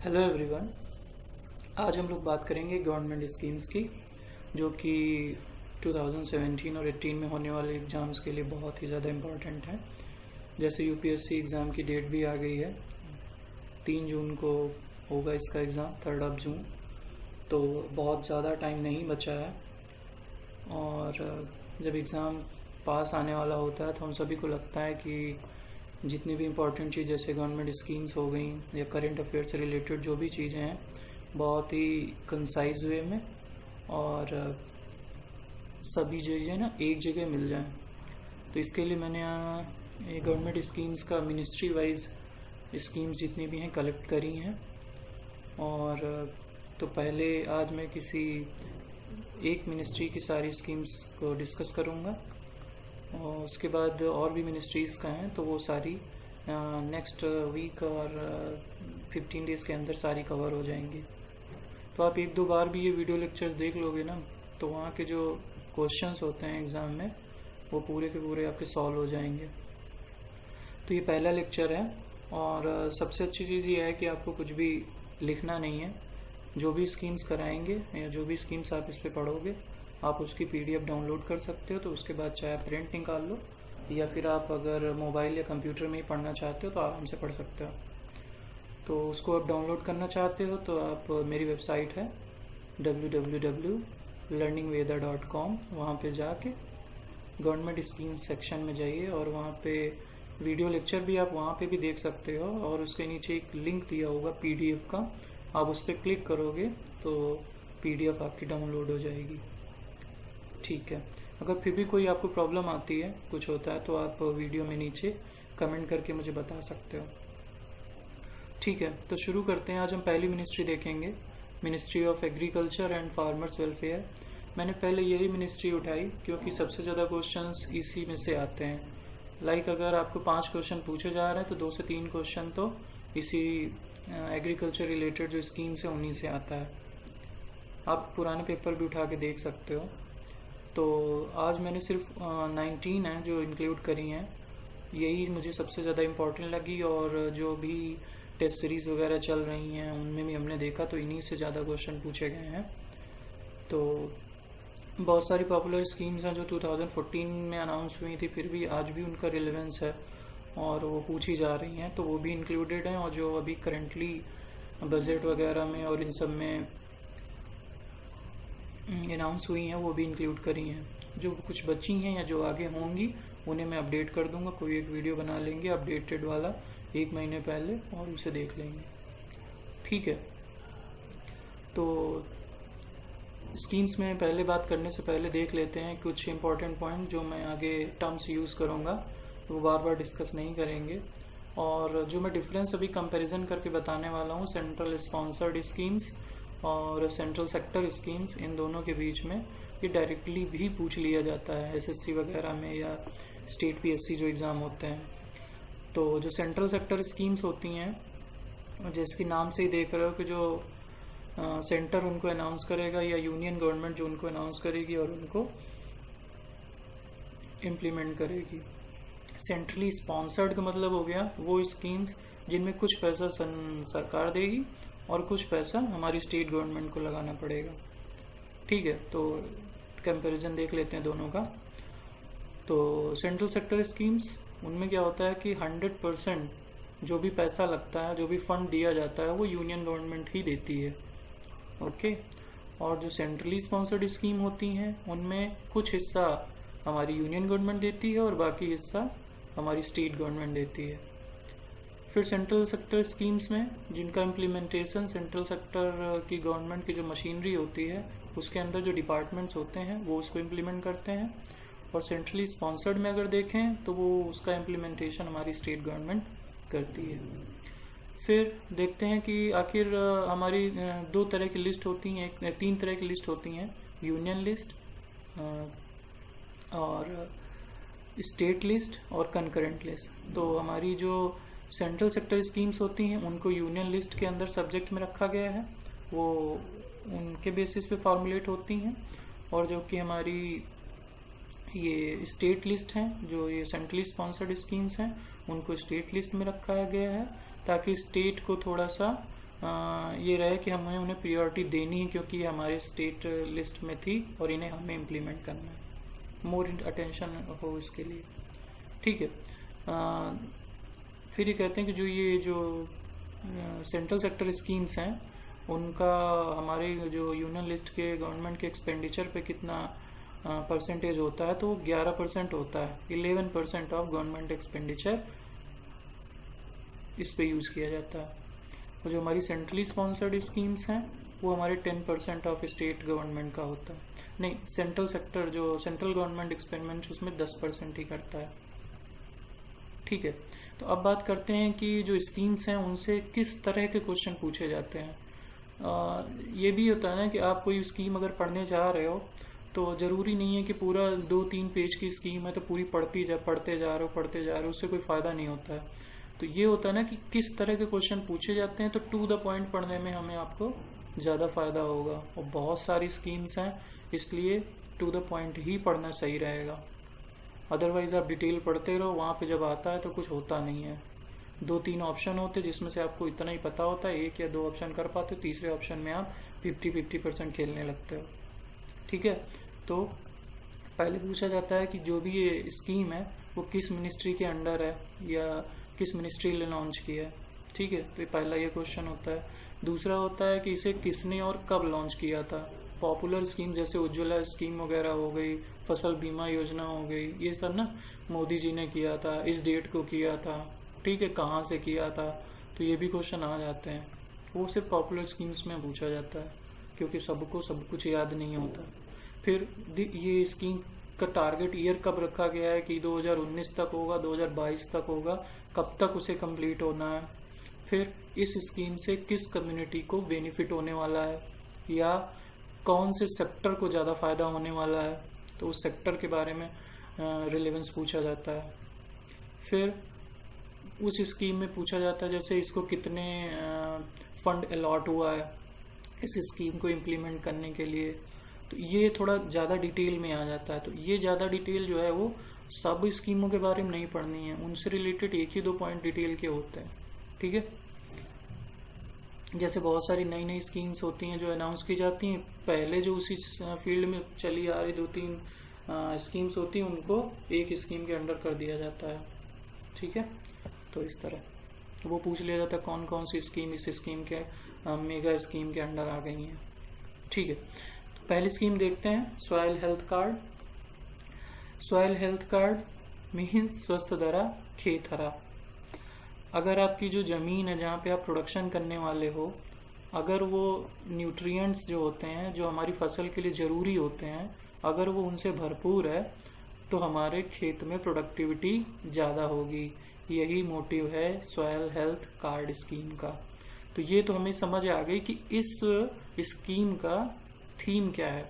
Hello everyone. आज हम लोग बात करेंगे गवर्नमेंट स्कीम्स की, जो कि 2017 और 18 में होने वाले एग्ज़ाम्स के लिए बहुत ही ज़्यादा इम्पोर्टेंट है। जैसे यूपीएससी एग्ज़ाम की डेट भी आ गई है, 3 जून को होगा इसका एग्ज़ाम, 3 जून। तो बहुत ज़्यादा टाइम नहीं बचा है, और जब एग्ज़ाम पास आने वाला होता है तो हम सभी को लगता है कि जितनी भी इम्पोर्टेंट चीज़ जैसे गवर्नमेंट स्कीम्स हो गई या करंट अफेयर से रिलेटेड जो भी चीज़ें हैं, बहुत ही कंसाइज वे में और सभी चीज़ें ना एक जगह मिल जाएं। तो इसके लिए मैंने गवर्नमेंट स्कीम्स का मिनिस्ट्री वाइज स्कीम्स जितनी भी हैं कलेक्ट करी हैं। और तो पहले आज मैं किसी एक मिनिस्ट्री की सारी स्कीम्स को डिस्कस करूँगा, और उसके बाद और भी मिनिस्ट्रीज़ का हैं तो वो सारी नेक्स्ट वीक और 15 डेज़ के अंदर सारी कवर हो जाएंगी। तो आप 1-2 बार भी ये वीडियो लेक्चर्स देख लोगे ना, तो वहाँ के जो क्वेश्चंस होते हैं एग्ज़ाम में वो पूरे के पूरे आपके सॉल्व हो जाएंगे। तो ये पहला लेक्चर है, और सबसे अच्छी चीज़ ये है कि आपको कुछ भी लिखना नहीं है। जो भी स्कीम्स कराएंगे या जो भी स्कीम्स आप इस पर पढ़ोगे, आप उसकी PDF डाउनलोड कर सकते हो। तो उसके बाद चाहे आप प्रिंट निकाल लो, या फिर आप अगर मोबाइल या कंप्यूटर में ही पढ़ना चाहते हो तो आराम से पढ़ सकते हो। तो उसको आप डाउनलोड करना चाहते हो तो आप मेरी वेबसाइट है www.learningveda.com, वहाँ पे जाके गवर्नमेंट स्कीम्स सेक्शन में जाइए, और वहाँ पे वीडियो लेक्चर भी आप वहाँ पे भी देख सकते हो, और उसके नीचे एक लिंक दिया होगा PDF का, आप उस पर क्लिक करोगे तो PDF आपकी डाउनलोड हो जाएगी। ठीक है, अगर फिर भी कोई आपको प्रॉब्लम आती है, कुछ होता है, तो आप वीडियो में नीचे कमेंट करके मुझे बता सकते हो। ठीक है, तो शुरू करते हैं। आज हम पहली मिनिस्ट्री देखेंगे, ministry of agriculture and farmers welfare. मैंने पहले यही मिनिस्ट्री उठाई क्योंकि सबसे ज़्यादा क्वेश्चंस इसी में से आते हैं। लाइक अगर आपको 5 क्वेश्चन पूछे जा रहे हैं तो 2 से 3 क्वेश्चन तो इसी एग्रीकल्चर रिलेटेड जो स्कीम्स है उन्हीं से आता है। आप पुराने पेपर भी उठा के देख सकते हो। तो आज मैंने सिर्फ 19 है जो इंक्लूड करी हैं, यही मुझे सबसे ज़्यादा इम्पोर्टेंट लगी। और जो भी टेस्ट सीरीज़ वगैरह चल रही हैं उनमें भी हमने देखा तो इन्हीं से ज़्यादा क्वेश्चन पूछे गए हैं। तो बहुत सारी पॉपुलर स्कीम्स हैं जो 2014 में अनाउंस हुई थी, फिर भी आज भी उनका रिलेवेंस है और वो पूछी जा रही हैं, तो वो भी इंक्लूडेड हैं। और जो अभी करंटली बजट वगैरह में और इन सब में अनाउंस हुई हैं वो भी इंक्लूड करी हैं। जो कुछ बची हैं या जो आगे होंगी उन्हें मैं अपडेट कर दूंगा। कोई एक वीडियो बना लेंगे अपडेटेड वाला 1 महीने पहले, और उसे देख लेंगे। ठीक है, तो स्कीम्स में पहले बात करने से पहले देख लेते हैं कुछ इंपॉर्टेंट पॉइंट जो मैं आगे टर्म्स यूज़ करूँगा, तो वो बार बार डिस्कस नहीं करेंगे। और जो मैं डिफरेंस अभी कंपैरिजन करके बताने वाला हूँ सेंट्रल स्पॉन्सर्ड स्कीम्स और सेंट्रल सेक्टर स्कीम्स, इन दोनों के बीच में ये डायरेक्टली भी पूछ लिया जाता है SSC वगैरह में या स्टेट PSC जो एग्ज़ाम होते हैं। तो जो सेंट्रल सेक्टर स्कीम्स होती हैं, जैसे कि नाम से ही देख रहे हो कि जो सेंटर उनको अनाउंस करेगा या यूनियन गवर्नमेंट जो उनको अनाउंस करेगी और उनको इम्प्लीमेंट करेगी। सेंट्रली स्पॉन्सर्ड का मतलब हो गया वो स्कीम्स जिनमें कुछ पैसा सरकार देगी और कुछ पैसा हमारी स्टेट गवर्नमेंट को लगाना पड़ेगा। ठीक है, तो कंपैरिजन देख लेते हैं दोनों का। तो सेंट्रल सेक्टर स्कीम्स, उनमें क्या होता है कि 100% जो भी पैसा लगता है, जो भी फंड दिया जाता है, वो यूनियन गवर्नमेंट ही देती है। ओके, और जो सेंट्रली स्पॉन्सर्ड स्कीम होती हैं उनमें कुछ हिस्सा हमारी यूनियन गवर्नमेंट देती है और बाकी हिस्सा हमारी स्टेट गवर्नमेंट देती है। फिर सेंट्रल सेक्टर स्कीम्स में जिनका इम्प्लीमेंटेशन सेंट्रल सेक्टर की गवर्नमेंट की जो मशीनरी होती है उसके अंदर जो डिपार्टमेंट्स होते हैं वो उसको इम्प्लीमेंट करते हैं, और सेंट्रली स्पॉन्सर्ड में अगर देखें तो वो उसका इम्प्लीमेंटेशन हमारी स्टेट गवर्नमेंट करती है। फिर देखते हैं कि आखिर हमारी 2 तरह की लिस्ट होती हैं, 3 तरह की लिस्ट होती हैं, यूनियन लिस्ट और स्टेट लिस्ट और कंकरेंट लिस्ट। तो हमारी जो सेंट्रल सेक्टर स्कीम्स होती हैं उनको यूनियन लिस्ट के अंदर सब्जेक्ट में रखा गया है, वो उनके बेसिस पे फॉर्मुलेट होती हैं। और जो कि हमारी ये स्टेट लिस्ट हैं, जो ये सेंट्रली स्पॉन्सर्ड स्कीम्स हैं, उनको स्टेट लिस्ट में रखा गया है ताकि स्टेट को थोड़ा सा ये रहे कि हमें उन्हें प्रियोरिटी देनी है क्योंकि ये हमारे स्टेट लिस्ट में थी और इन्हें हमें इम्प्लीमेंट करना है, मोर अटेंशन हो इसके लिए। ठीक है। फिर ये कहते हैं कि जो सेंट्रल सेक्टर स्कीम्स हैं उनका हमारे जो यूनियन लिस्ट के गवर्नमेंट के एक्सपेंडिचर पे कितना परसेंटेज होता है, तो वो 11% होता है। 11% ऑफ गवर्नमेंट एक्सपेंडिचर इस पे यूज किया जाता है। और जो हमारी सेंट्रली स्पॉन्सर्ड स्कीम्स हैं वो हमारे 10% ऑफ स्टेट गवर्नमेंट का होता है। नहीं, सेंट्रल सेक्टर जो सेंट्रल गवर्नमेंट एक्सपेंडिचर उसमें 10% ही करता है। ठीक है। तो अब बात करते हैं कि जो स्कीम्स हैं उनसे किस तरह के क्वेश्चन पूछे जाते हैं। ये भी होता है ना कि आप कोई स्कीम अगर पढ़ने जा रहे हो तो जरूरी नहीं है कि पूरा 2-3 पेज की स्कीम है तो पूरी पढ़ते जा रहे हो, उससे कोई फायदा नहीं होता है। तो ये होता है ना कि किस तरह के क्वेश्चन पूछे जाते हैं, तो टू द पॉइंट पढ़ने में हमें आपको ज्यादा फायदा होगा। और बहुत सारी स्कीम्स हैं इसलिए टू द पॉइंट ही पढ़ना सही रहेगा। अदरवाइज आप डिटेल पढ़ते रहो, वहां पे जब आता है तो कुछ होता नहीं है। 2-3 ऑप्शन होते जिसमें से आपको इतना ही पता होता है, 1 या 2 ऑप्शन कर पाते हो, तीसरे ऑप्शन में आप 50-50% खेलने लगते हो। ठीक है। तो पहले पूछा जाता है कि जो भी ये स्कीम है वो किस मिनिस्ट्री के अंडर है या किस मिनिस्ट्री ने लॉन्च किया है। ठीक है। तो पहला ये क्वेश्चन होता है। दूसरा होता है कि इसे किसने और कब लॉन्च किया था। पॉपुलर स्कीम जैसे उज्ज्वला स्कीम वगैरह हो गई, फसल बीमा योजना हो गई, ये सब ना मोदी जी ने किया था, इस डेट को किया था। ठीक है। कहाँ से किया था, तो ये भी क्वेश्चन आ जाते हैं। वो सिर्फ पॉपुलर स्कीम्स में पूछा जाता है क्योंकि सबको सब कुछ याद नहीं होता। फिर ये स्कीम का टारगेट ईयर कब रखा गया है कि 2019 तक होगा, 2022 तक होगा, कब तक उसे कंप्लीट होना है। फिर इस स्कीम से किस कम्युनिटी को बेनिफिट होने वाला है या कौन से सेक्टर को ज़्यादा फायदा होने वाला है, तो उस सेक्टर के बारे में रिलेवेंस पूछा जाता है। फिर उस स्कीम में पूछा जाता है जैसे इसको कितने फंड अलॉट हुआ है इस स्कीम को इम्प्लीमेंट करने के लिए, तो ये थोड़ा ज़्यादा डिटेल में आ जाता है। तो ये ज़्यादा डिटेल जो है वो सब स्कीमों के बारे में नहीं पढ़नी है, उनसे रिलेटेड 1 ही 2 पॉइंट डिटेल के होते हैं। ठीक है। जैसे बहुत सारी नई नई स्कीम्स होती हैं जो अनाउंस की जाती हैं, पहले जो उसी फील्ड में चली आ रही 2-3 स्कीम्स होती हैं उनको एक स्कीम के अंडर कर दिया जाता है। ठीक है। तो इस तरह वो पूछ लिया जाता है कौन कौन सी स्कीम इस स्कीम के मेगा स्कीम के अंडर आ गई हैं। ठीक है। तो पहली स्कीम देखते हैं, soil health card. Soil health card means स्वस्थ धरा खेत हरा। अगर आपकी जो ज़मीन है जहाँ पे आप प्रोडक्शन करने वाले हो, अगर वो न्यूट्रिएंट्स जो होते हैं जो हमारी फसल के लिए ज़रूरी होते हैं, अगर वो उनसे भरपूर है तो हमारे खेत में प्रोडक्टिविटी ज़्यादा होगी। यही मोटिव है सॉइल हेल्थ कार्ड स्कीम का। तो ये तो हमें समझ आ गई कि इस स्कीम का थीम क्या है।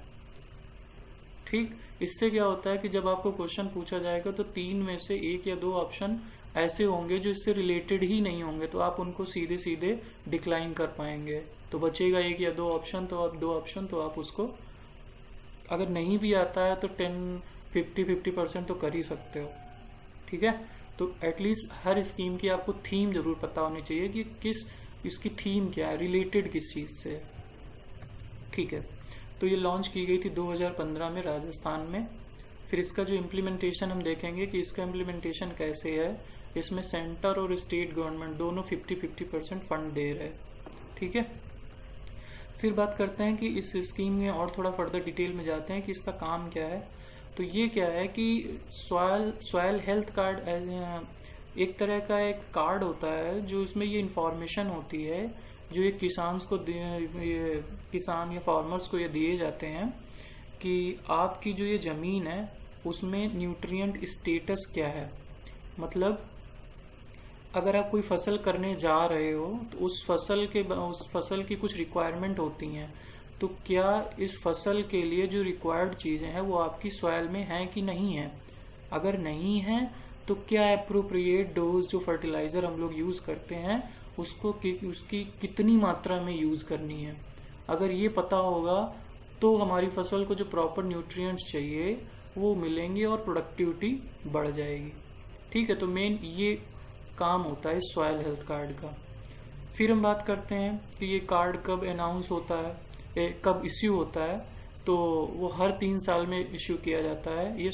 ठीक। इससे क्या होता है कि जब आपको क्वेश्चन पूछा जाएगा तो 3 में से 1 या 2 ऑप्शन ऐसे होंगे जो इससे रिलेटेड ही नहीं होंगे, तो आप उनको सीधे सीधे डिक्लाइन कर पाएंगे। तो बचेगा 1 या 2 ऑप्शन, तो आप 2 ऑप्शन तो आप उसको अगर नहीं भी आता है तो 50% तो कर ही सकते हो। ठीक है। तो एटलीस्ट हर स्कीम की आपको थीम जरूर पता होनी चाहिए कि किस इसकी थीम क्या है, रिलेटेड किस चीज से। ठीक है। तो ये लॉन्च की गई थी 2015 में राजस्थान में। फिर इसका जो इम्प्लीमेंटेशन हम देखेंगे कि इसका इम्प्लीमेंटेशन कैसे है। इसमें सेंटर और स्टेट गवर्नमेंट दोनों 50-50% फंड दे रहे हैं। ठीक है। फिर बात करते हैं कि इस स्कीम में और थोड़ा फर्दर डिटेल में जाते हैं कि इसका काम क्या है। तो ये क्या है कि सॉइल हेल्थ कार्ड एक तरह का एक कार्ड होता है जो इसमें ये इंफॉर्मेशन होती है जो ये किसान या फार्मर्स को ये दिए जाते हैं कि आपकी जो ये ज़मीन है उसमें न्यूट्रिएंट स्टेटस क्या है। मतलब अगर आप कोई फसल करने जा रहे हो तो उस फसल की कुछ रिक्वायरमेंट होती हैं, तो क्या इस फसल के लिए जो रिक्वायर्ड चीज़ें हैं वो आपकी सॉइल में हैं कि नहीं है। अगर नहीं है तो क्या एप्रोप्रिएट डोज जो फर्टिलाइजर हम लोग यूज़ करते हैं उसकी कितनी मात्रा में यूज़ करनी है। अगर ये पता होगा तो हमारी फसल को जो प्रॉपर न्यूट्रिएंट्स चाहिए वो मिलेंगे और प्रोडक्टिविटी बढ़ जाएगी। ठीक है। तो मेन ये काम होता है सॉइल हेल्थ कार्ड का। फिर हम बात करते हैं कि ये कार्ड कब अनाउंस होता है, कब इश्यू होता है। तो वो हर 3 साल में इश्यू किया जाता है।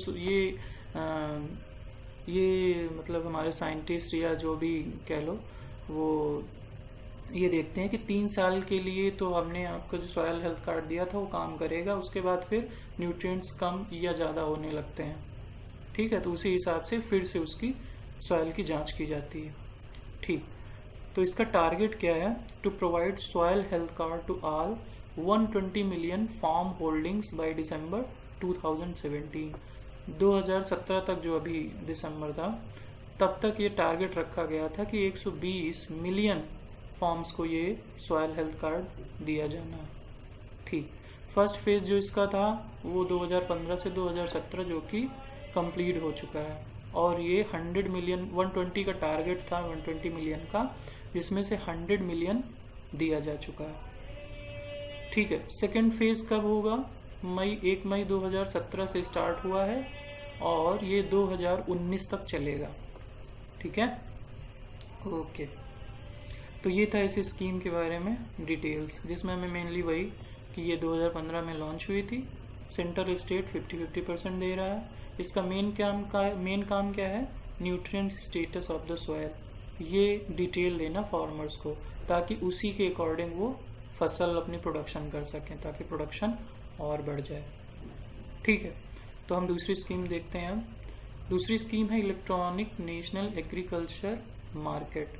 ये मतलब हमारे साइंटिस्ट या जो भी कह लो वो ये देखते हैं कि 3 साल के लिए तो हमने आपको जो सॉयल हेल्थ कार्ड दिया था वो काम करेगा, उसके बाद फिर न्यूट्रिएंट्स कम या ज़्यादा होने लगते हैं। ठीक है, तो उसी हिसाब से फिर से उसकी सॉयल की जांच की जाती है। ठीक, तो इसका टारगेट क्या है? To provide soil health card to all 120 million farm holdings by December 2017। 2017 तक, जो अभी दिसंबर था, तब तक ये टारगेट रखा गया था कि 120 मिलियन फॉर्म्स को ये सॉयल हेल्थ कार्ड दिया जाना है। ठीक, फर्स्ट फेज जो इसका था वो 2015 से 2017 जो कि कंप्लीट हो चुका है, और ये 100 मिलियन 120 का टारगेट था, 120 मिलियन का, जिसमें से 100 मिलियन दिया जा चुका है। ठीक है, सेकेंड फेज कब होगा? 1 मई 2017 से स्टार्ट हुआ है और ये 2019 तक चलेगा। ठीक है, ओके। तो ये था इस स्कीम के बारे में डिटेल्स, जिसमें हमें मेनली वही कि ये 2015 में लॉन्च हुई थी। सेंट्रल स्टेट 50-50% दे रहा है। इसका मेन काम क्या है? Nutrient status of the soil. ये डिटेल देना फार्मर्स को, ताकि उसी के अकॉर्डिंग वो फसल अपनी प्रोडक्शन कर सकें, ताकि प्रोडक्शन और बढ़ जाए। ठीक है, तो हम दूसरी स्कीम देखते हैं। दूसरी स्कीम है electronic national agriculture market.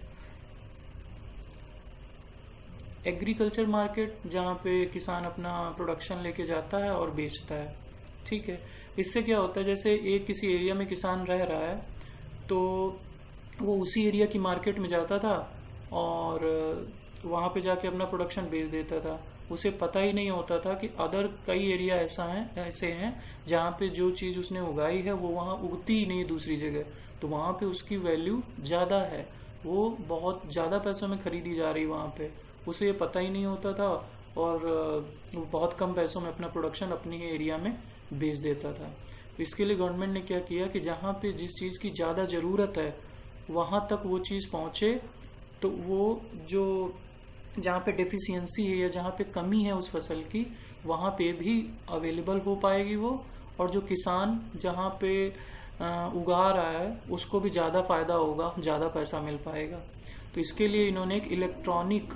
Agriculture market जहाँ पे किसान अपना प्रोडक्शन लेके जाता है और बेचता है। ठीक है, इससे क्या होता है, जैसे एक किसी एरिया में किसान रह रहा है तो वो उसी एरिया की मार्केट में जाता था और वहाँ पे जाके अपना प्रोडक्शन बेच देता था। उसे पता ही नहीं होता था कि अदर कई एरिया ऐसे हैं जहाँ पे जो चीज़ उसने उगाई है वो वहाँ उगती ही नहीं दूसरी जगह, तो वहाँ पे उसकी वैल्यू ज़्यादा है, वो बहुत ज़्यादा पैसों में खरीदी जा रही वहाँ पे। उसे ये पता ही नहीं होता था और वो बहुत कम पैसों में अपना प्रोडक्शन अपनी एरिया में बेच देता था। तो इसके लिए गवर्नमेंट ने क्या किया कि जहाँ पे जिस चीज़ की ज़्यादा ज़रूरत है वहाँ तक वो चीज़ पहुँचे, तो वो जो जहाँ पे डेफिशिएंसी है या जहाँ पे कमी है उस फसल की, वहाँ पे भी अवेलेबल हो पाएगी वो, और जो किसान जहाँ पे उगा रहा है उसको भी ज़्यादा फायदा होगा, ज़्यादा पैसा मिल पाएगा। तो इसके लिए इन्होंने एक इलेक्ट्रॉनिक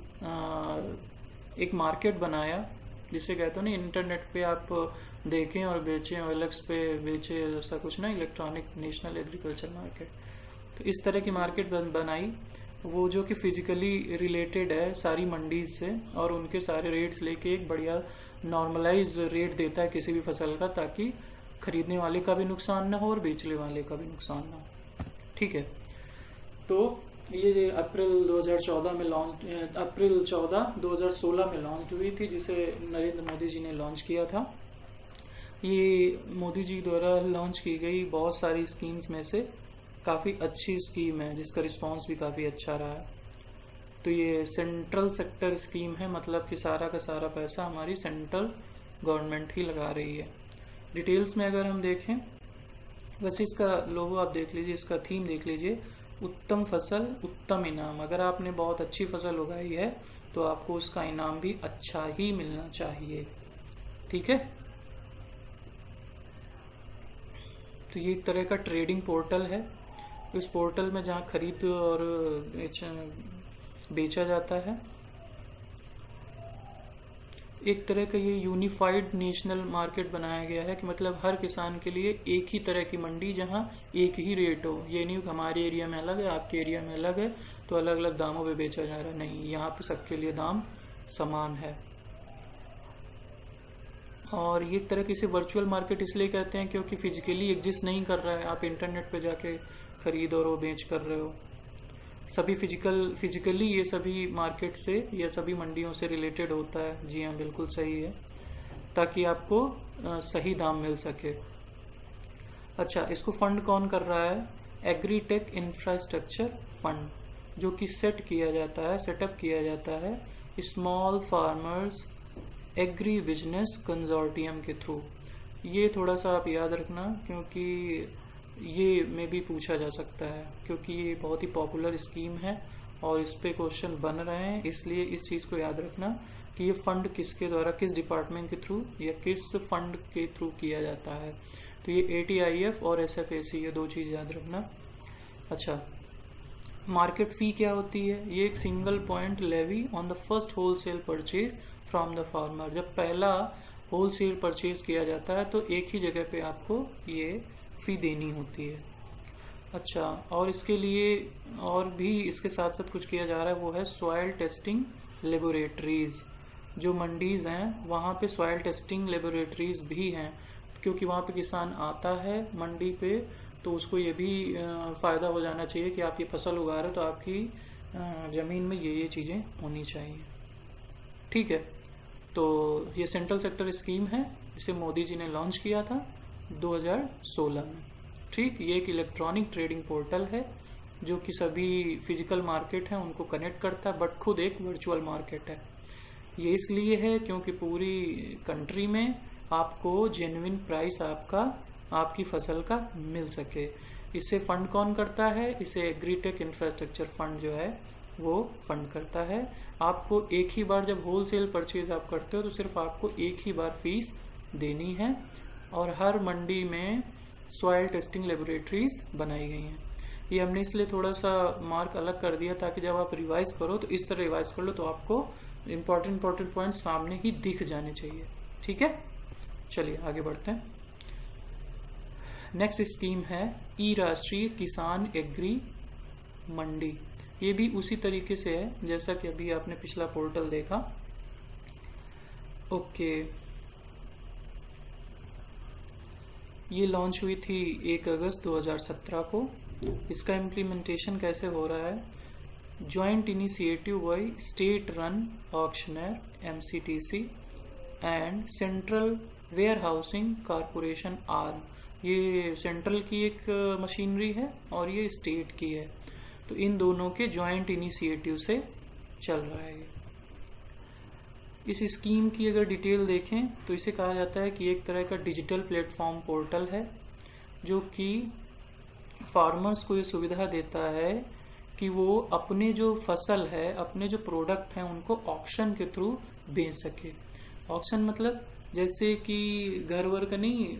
एक मार्केट बनाया, जिसे कहते हो ना इंटरनेट पे आप देखें और बेचें, OLX पे बेचें, ऐसा कुछ ना, इलेक्ट्रॉनिक नेशनल एग्रीकल्चर मार्केट। तो इस तरह की मार्केट बनाई, वो जो कि फिजिकली रिलेटेड है सारी मंडीज से, और उनके सारे रेट्स लेके एक बढ़िया नॉर्मलाइज रेट देता है किसी भी फसल का, ताकि खरीदने वाले का भी नुकसान ना हो और बेचने वाले का भी नुकसान ना हो। ठीक है, तो ये अप्रैल 2014 में अप्रैल 14 2016 में लॉन्च हुई थी, जिसे नरेंद्र मोदी जी ने लॉन्च किया था। ये मोदी जी द्वारा लॉन्च की गई बहुत सारी स्कीम्स में से काफ़ी अच्छी स्कीम है, जिसका रिस्पांस भी काफ़ी अच्छा रहा है। तो ये सेंट्रल सेक्टर स्कीम है, मतलब कि सारा का सारा पैसा हमारी सेंट्रल गवर्नमेंट ही लगा रही है। डिटेल्स में अगर हम देखें, वैसे इसका लोगो आप देख लीजिए, इसका थीम देख लीजिए, उत्तम फसल उत्तम इनाम। अगर आपने बहुत अच्छी फसल उगाई है तो आपको उसका इनाम भी अच्छा ही मिलना चाहिए। ठीक है, तो ये एक तरह का ट्रेडिंग पोर्टल है। इस पोर्टल में जहाँ खरीद और बेचा जाता है, एक तरह का ये यूनिफाइड नेशनल मार्केट बनाया गया है कि मतलब हर किसान के लिए एक ही तरह की मंडी, जहाँ एक ही रेट हो। ये नहीं कि हमारे एरिया में अलग है, आपके एरिया में अलग है, तो अलग अलग दामों पे बेचा जा रहा है। नहीं, यहाँ पे सबके लिए दाम समान है। और ये एक तरह की इसे वर्चुअल मार्केट इसलिए कहते हैं क्योंकि फिजिकली एग्जिस्ट नहीं कर रहा है, आप इंटरनेट पे जाके खरीद और वो बेच कर रहे हो। सभी फिजिकली ये सभी मार्केट से या सभी मंडियों से रिलेटेड होता है। जी हाँ, बिल्कुल सही है, ताकि आपको सही दाम मिल सके। अच्छा, इसको फंड कौन कर रहा है? एग्रीटेक इंफ्रास्ट्रक्चर फंड, जो कि सेटअप किया जाता है small farmers agri business consortium के थ्रू। ये थोड़ा सा आप याद रखना, क्योंकि ये में भी पूछा जा सकता है, क्योंकि ये बहुत ही पॉपुलर स्कीम है और इस पे क्वेश्चन बन रहे हैं, इसलिए इस चीज़ को याद रखना कि ये फंड किसके द्वारा, किस डिपार्टमेंट के थ्रू या किस फंड के थ्रू किया जाता है। तो ये ATIF और SFAC, ये दो चीज़ याद रखना। अच्छा, मार्केट फी क्या होती है? ये एक single point levy on the first wholesale purchase from the farmer. जब पहला होलसेल परचेज किया जाता है तो एक ही जगह पे आपको ये फी देनी होती है। अच्छा, और इसके लिए और भी इसके साथ साथ कुछ किया जा रहा है, वो है सॉइल टेस्टिंग लेबोरेटरीज। जो मंडीज हैं वहाँ पे सॉइल टेस्टिंग लेबोरेटरीज भी हैं, क्योंकि वहाँ पे किसान आता है मंडी पे तो उसको ये भी फ़ायदा हो जाना चाहिए कि आप ये फसल उगा रहे हो तो आपकी ज़मीन में ये चीज़ें होनी चाहिए। ठीक है, तो ये सेंट्रल सेक्टर स्कीम है, इसे मोदी जी ने लॉन्च किया था 2016 में। ठीक, ये एक इलेक्ट्रॉनिक ट्रेडिंग पोर्टल है जो कि सभी फिजिकल मार्केट हैं उनको कनेक्ट करता है, बट खुद एक वर्चुअल मार्केट है। ये इसलिए है क्योंकि पूरी कंट्री में आपको जेन्युइन प्राइस आपकी फसल का मिल सके। इसे फंड कौन करता है? इसे एग्रीटेक इंफ्रास्ट्रक्चर फंड जो है वो फंड करता है। आपको एक ही बार जब होलसेल परचेज आप करते हो तो सिर्फ आपको एक ही बार फीस देनी है, और हर मंडी में सॉइल टेस्टिंग लेबोरेटरीज बनाई गई हैं। ये हमने इसलिए थोड़ा सा मार्क अलग कर दिया ताकि जब आप रिवाइज करो तो इस तरह रिवाइज कर लो तो आपको इम्पोर्टेंट पॉइंट सामने ही दिख जाने चाहिए। ठीक है, चलिए आगे बढ़ते हैं। नेक्स्ट स्कीम है ई राष्ट्रीय किसान एग्री मंडी। ये भी उसी तरीके से है जैसा कि अभी आपने पिछला पोर्टल देखा। ओके, ये लॉन्च हुई थी 1 अगस्त 2017 को। इसका इम्प्लीमेंटेशन कैसे हो रहा है? Joint initiative by state run auctioneer MCTC and central warehousing corporation arm. ये सेंट्रल की एक मशीनरी है और ये स्टेट की है, तो इन दोनों के जॉइंट इनिशिएटिव से चल रहा है। इस स्कीम की अगर डिटेल देखें तो इसे कहा जाता है कि एक तरह का डिजिटल प्लेटफॉर्म पोर्टल है जो कि फार्मर्स को ये सुविधा देता है कि वो अपने जो फसल है, अपने जो प्रोडक्ट हैं उनको ऑक्शन के थ्रू बेच सके। ऑक्शन मतलब जैसे कि घर वर का नहीं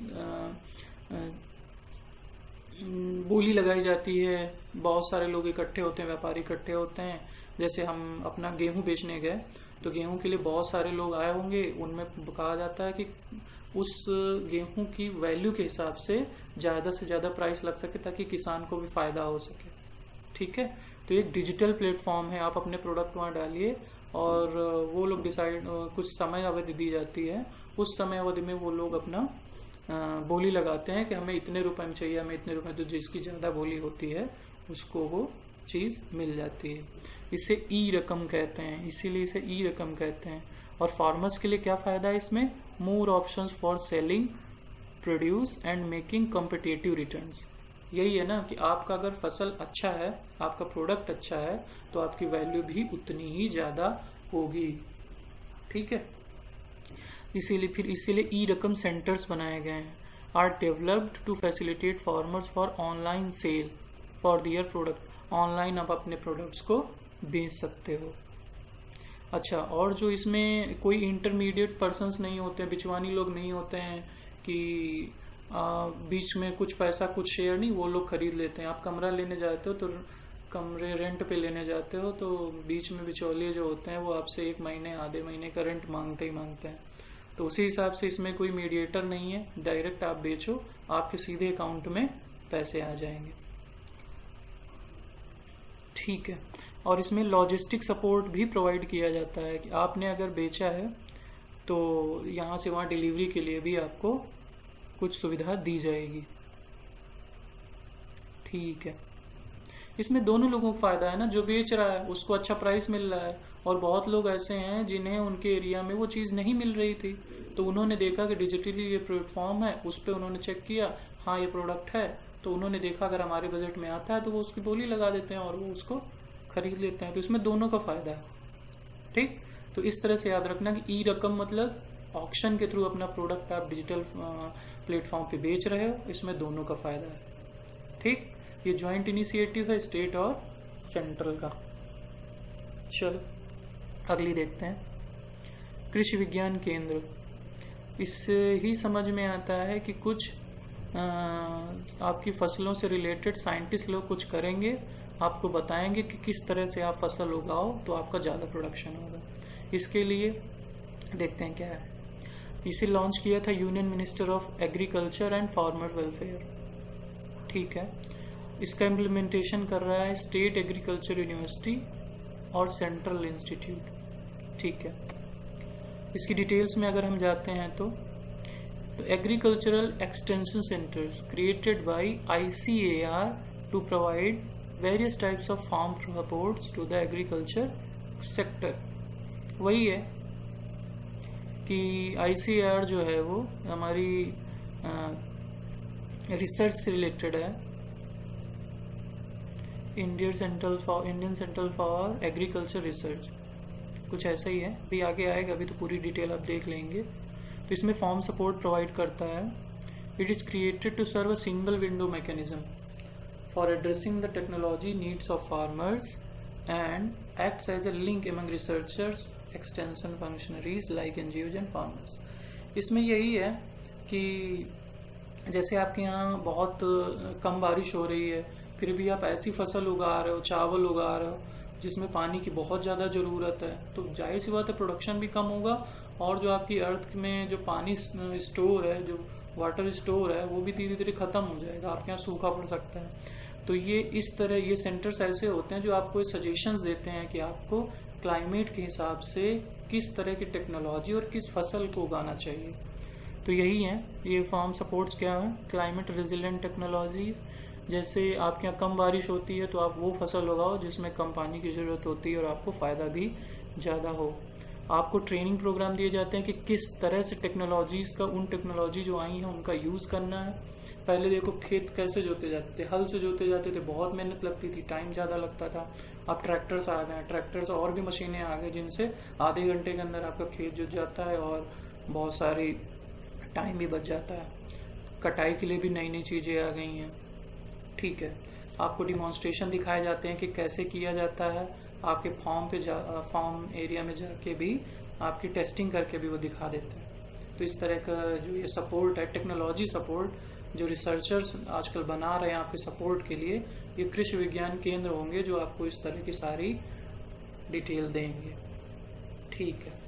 बोली लगाई जाती है, बहुत सारे लोग इकट्ठे होते हैं, व्यापारी इकट्ठे होते हैं। जैसे हम अपना गेहूं बेचने गए तो गेहूं के लिए बहुत सारे लोग आए होंगे, उनमें कहा जाता है कि उस गेहूं की वैल्यू के हिसाब से ज्यादा प्राइस लग सके ताकि किसान को भी फायदा हो सके। ठीक है, तो एक डिजिटल प्लेटफॉर्म है, आप अपने प्रोडक्ट वहाँ डालिए और वो लोग डिसाइड, कुछ समय अवधि दी जाती है, उस समय अवधि में वो लोग अपना बोली लगाते हैं कि हमें इतने रुपए में चाहिए, हमें इतने रुपए, तो जिसकी ज्यादा बोली होती है उसको वो चीज मिल जाती है। इसे ई रकम कहते हैं, इसीलिए इसे ई रकम कहते हैं। और फार्मर्स के लिए क्या फायदा है इसमें? More options for selling produce and making competitive returns. यही है ना कि आपका अगर फसल अच्छा है, आपका प्रोडक्ट अच्छा है तो आपकी वैल्यू भी उतनी ही ज्यादा होगी। ठीक है, इसीलिए ई रकम सेंटर्स बनाए गए हैं, are developed to facilitate farmers for online sale for their product. Online आप अपने प्रोडक्ट्स को बेच सकते हो। अच्छा, और जो इसमें कोई इंटरमीडिएट पर्सन्स नहीं होते, बिचवानी लोग नहीं होते हैं कि बीच में कुछ पैसा कुछ शेयर नहीं, वो लोग खरीद लेते हैं। आप कमरा लेने जाते हो तो कमरे रेंट पे लेने जाते हो तो बीच में बिचौलिए जो होते हैं वो आपसे 1 महीने आधे महीने का रेंट मांगते हैं। तो उसी हिसाब से इसमें कोई मीडिएटर नहीं है, डायरेक्ट आप बेचो, आपके सीधे अकाउंट में पैसे आ जाएंगे। ठीक है, और इसमें लॉजिस्टिक सपोर्ट भी प्रोवाइड किया जाता है कि आपने अगर बेचा है तो यहाँ से वहाँ डिलीवरी के लिए भी आपको कुछ सुविधा दी जाएगी। ठीक है, इसमें दोनों लोगों को फायदा है ना, जो बेच रहा है उसको अच्छा प्राइस मिल रहा है, और बहुत लोग ऐसे हैं जिन्हें उनके एरिया में वो चीज़ नहीं मिल रही थी, तो उन्होंने देखा कि डिजिटली ये प्लेटफॉर्म है, उस पर उन्होंने चेक किया, हाँ ये प्रोडक्ट है, तो उन्होंने देखा अगर हमारे बजट में आता है तो वो उसकी बोली लगा देते हैं और वो उसको खरीद लेते हैं। तो इसमें दोनों का फायदा है। ठीक, तो इस तरह से याद रखना कि ई रकम मतलब ऑक्शन के थ्रू अपना प्रोडक्ट आप डिजिटल प्लेटफॉर्म पे बेच रहे हो, इसमें दोनों का फायदा है। ठीक, ये ज्वाइंट इनिशिएटिव है स्टेट और सेंट्रल का। चलो अगली देखते हैं, कृषि विज्ञान केंद्र। इससे ही समझ में आता है कि कुछ आपकी फसलों से रिलेटेड साइंटिस्ट लोग कुछ करेंगे, आपको बताएंगे कि किस तरह से आप फसल उगाओ तो आपका ज़्यादा प्रोडक्शन होगा। इसके लिए देखते हैं क्या है। इसे लॉन्च किया था union minister of agriculture and farmer welfare, ठीक है। इसका इम्प्लीमेंटेशन कर रहा है स्टेट एग्रीकल्चर यूनिवर्सिटी और सेंट्रल इंस्टीट्यूट, ठीक है। इसकी डिटेल्स में अगर हम जाते हैं तो agricultural extension centres created by ICAR to provide various types of farm supports to the agriculture sector. वही है कि ICAR जो है वो हमारी रिसर्च से रिलेटेड है, Indian central for agriculture research, कुछ ऐसा ही है। अभी आगे आएगा, अभी तो पूरी डिटेल आप देख लेंगे। तो इसमें फार्म सपोर्ट प्रोवाइड करता है। It is created to serve a single window mechanism for addressing the technology needs of farmers and acts as a link among researchers, extension functionaries like NGOs and farmers. इसमें यही है कि जैसे आपके यहाँ बहुत कम बारिश हो रही है, फिर भी आप ऐसी फसल उगा रहे हो, चावल उगा रहे हो जिसमें पानी की बहुत ज़्यादा ज़रूरत है, तो जाहिर सी बात है प्रोडक्शन भी कम होगा, और जो आपकी अर्थ में जो पानी स्टोर है, जो वाटर स्टोर है, वो भी धीरे धीरे ख़त्म हो जाएगा, आपके यहाँ सूखा पड़ सकता है। तो ये इस तरह ये सेंटर्स ऐसे होते हैं जो आपको सजेशंस देते हैं कि आपको क्लाइमेट के हिसाब से किस तरह की टेक्नोलॉजी और किस फसल को उगाना चाहिए। तो यही है ये फार्म सपोर्ट्स क्या है, क्लाइमेट रेजिलेंट टेक्नोलॉजी। जैसे आपके यहाँ कम बारिश होती है तो आप वो फसल उगाओ जिसमें कम पानी की ज़रूरत होती है और आपको फ़ायदा भी ज़्यादा हो। आपको ट्रेनिंग प्रोग्राम दिए जाते हैं कि किस तरह से टेक्नोलॉजीज़ का, उन टेक्नोलॉजी जो आई हैं उनका यूज़ करना है। पहले देखो खेत कैसे जोते जाते थे, हल से जोते जाते थे, बहुत मेहनत लगती थी, टाइम ज़्यादा लगता था। अब ट्रैक्टर्स आ गए, ट्रैक्टर्स और भी मशीनें आ गई जिनसे आधे घंटे के अंदर आपका खेत जुत जाता है और बहुत सारी टाइम भी बच जाता है। कटाई के लिए भी नई नई चीज़ें आ गई हैं, ठीक है। आपको डिमॉन्स्ट्रेशन दिखाए जाते हैं कि कैसे किया जाता है, आपके फार्म एरिया में जाके भी आपकी टेस्टिंग करके भी वो दिखा देते हैं। तो इस तरह का जो ये सपोर्ट है, टेक्नोलॉजी सपोर्ट जो रिसर्चर्स आजकल बना रहे हैं आपके सपोर्ट के लिए, ये कृषि विज्ञान केंद्र होंगे जो आपको इस तरह की सारी डिटेल देंगे, ठीक है।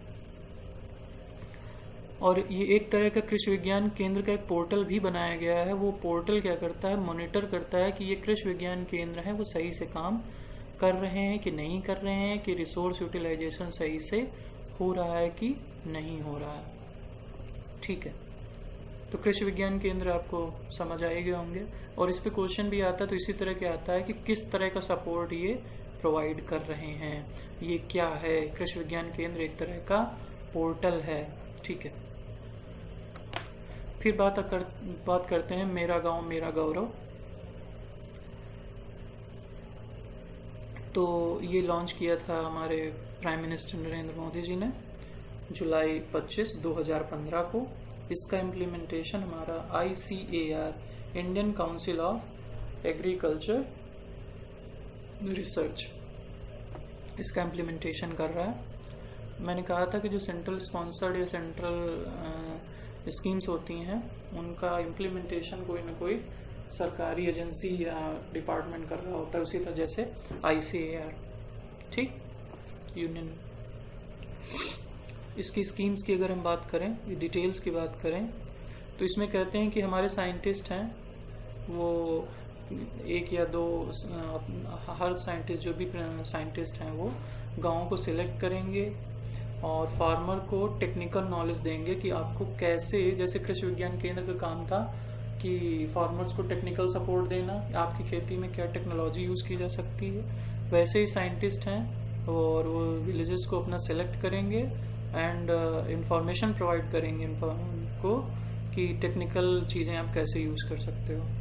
और ये एक तरह का कृषि विज्ञान केंद्र का एक पोर्टल भी बनाया गया है। वो पोर्टल क्या करता है, मॉनिटर करता है कि ये कृषि विज्ञान केंद्र है वो सही से काम कर रहे हैं कि नहीं कर रहे हैं, कि रिसोर्स यूटिलाइजेशन सही से हो रहा है कि नहीं हो रहा है, ठीक है। तो कृषि विज्ञान केंद्र आपको समझ आए गए होंगे। और इस पे क्वेश्चन भी आता है तो इसी तरह के आता है कि किस तरह का सपोर्ट ये प्रोवाइड कर रहे हैं, ये क्या है। कृषि विज्ञान केंद्र एक तरह का पोर्टल है, ठीक है। फिर बात करते हैं मेरा गांव मेरा गौरव। तो ये लॉन्च किया था हमारे प्राइम मिनिस्टर नरेंद्र मोदी जी ने जुलाई 25, 2015 को। इसका इम्प्लीमेंटेशन हमारा ICAR, Indian council of agriculture research, इसका इम्प्लीमेंटेशन कर रहा है। मैंने कहा था कि जो सेंट्रल स्पॉन्सर्ड या सेंट्रल स्कीम्स होती हैं उनका इम्प्लीमेंटेशन कोई ना कोई सरकारी एजेंसी या डिपार्टमेंट कर रहा होता है, उसी तरह जैसे ICAR, ठीक, यूनियन। इसकी स्कीम्स की अगर हम बात करें, डिटेल्स की बात करें, तो इसमें कहते हैं कि हमारे साइंटिस्ट हैं वो एक या दो, हर साइंटिस्ट जो भी साइंटिस्ट हैं वो गाँव को सिलेक्ट करेंगे और फार्मर को टेक्निकल नॉलेज देंगे कि आपको कैसे, जैसे कृषि विज्ञान केंद्र का काम था कि फार्मर्स को टेक्निकल सपोर्ट देना, आपकी खेती में क्या टेक्नोलॉजी यूज़ की जा सकती है, वैसे ही साइंटिस्ट हैं और वो विलेजेस को अपना सेलेक्ट करेंगे एंड इंफॉर्मेशन प्रोवाइड करेंगे उनको कि टेक्निकल चीज़ें आप कैसे यूज़ कर सकते हो।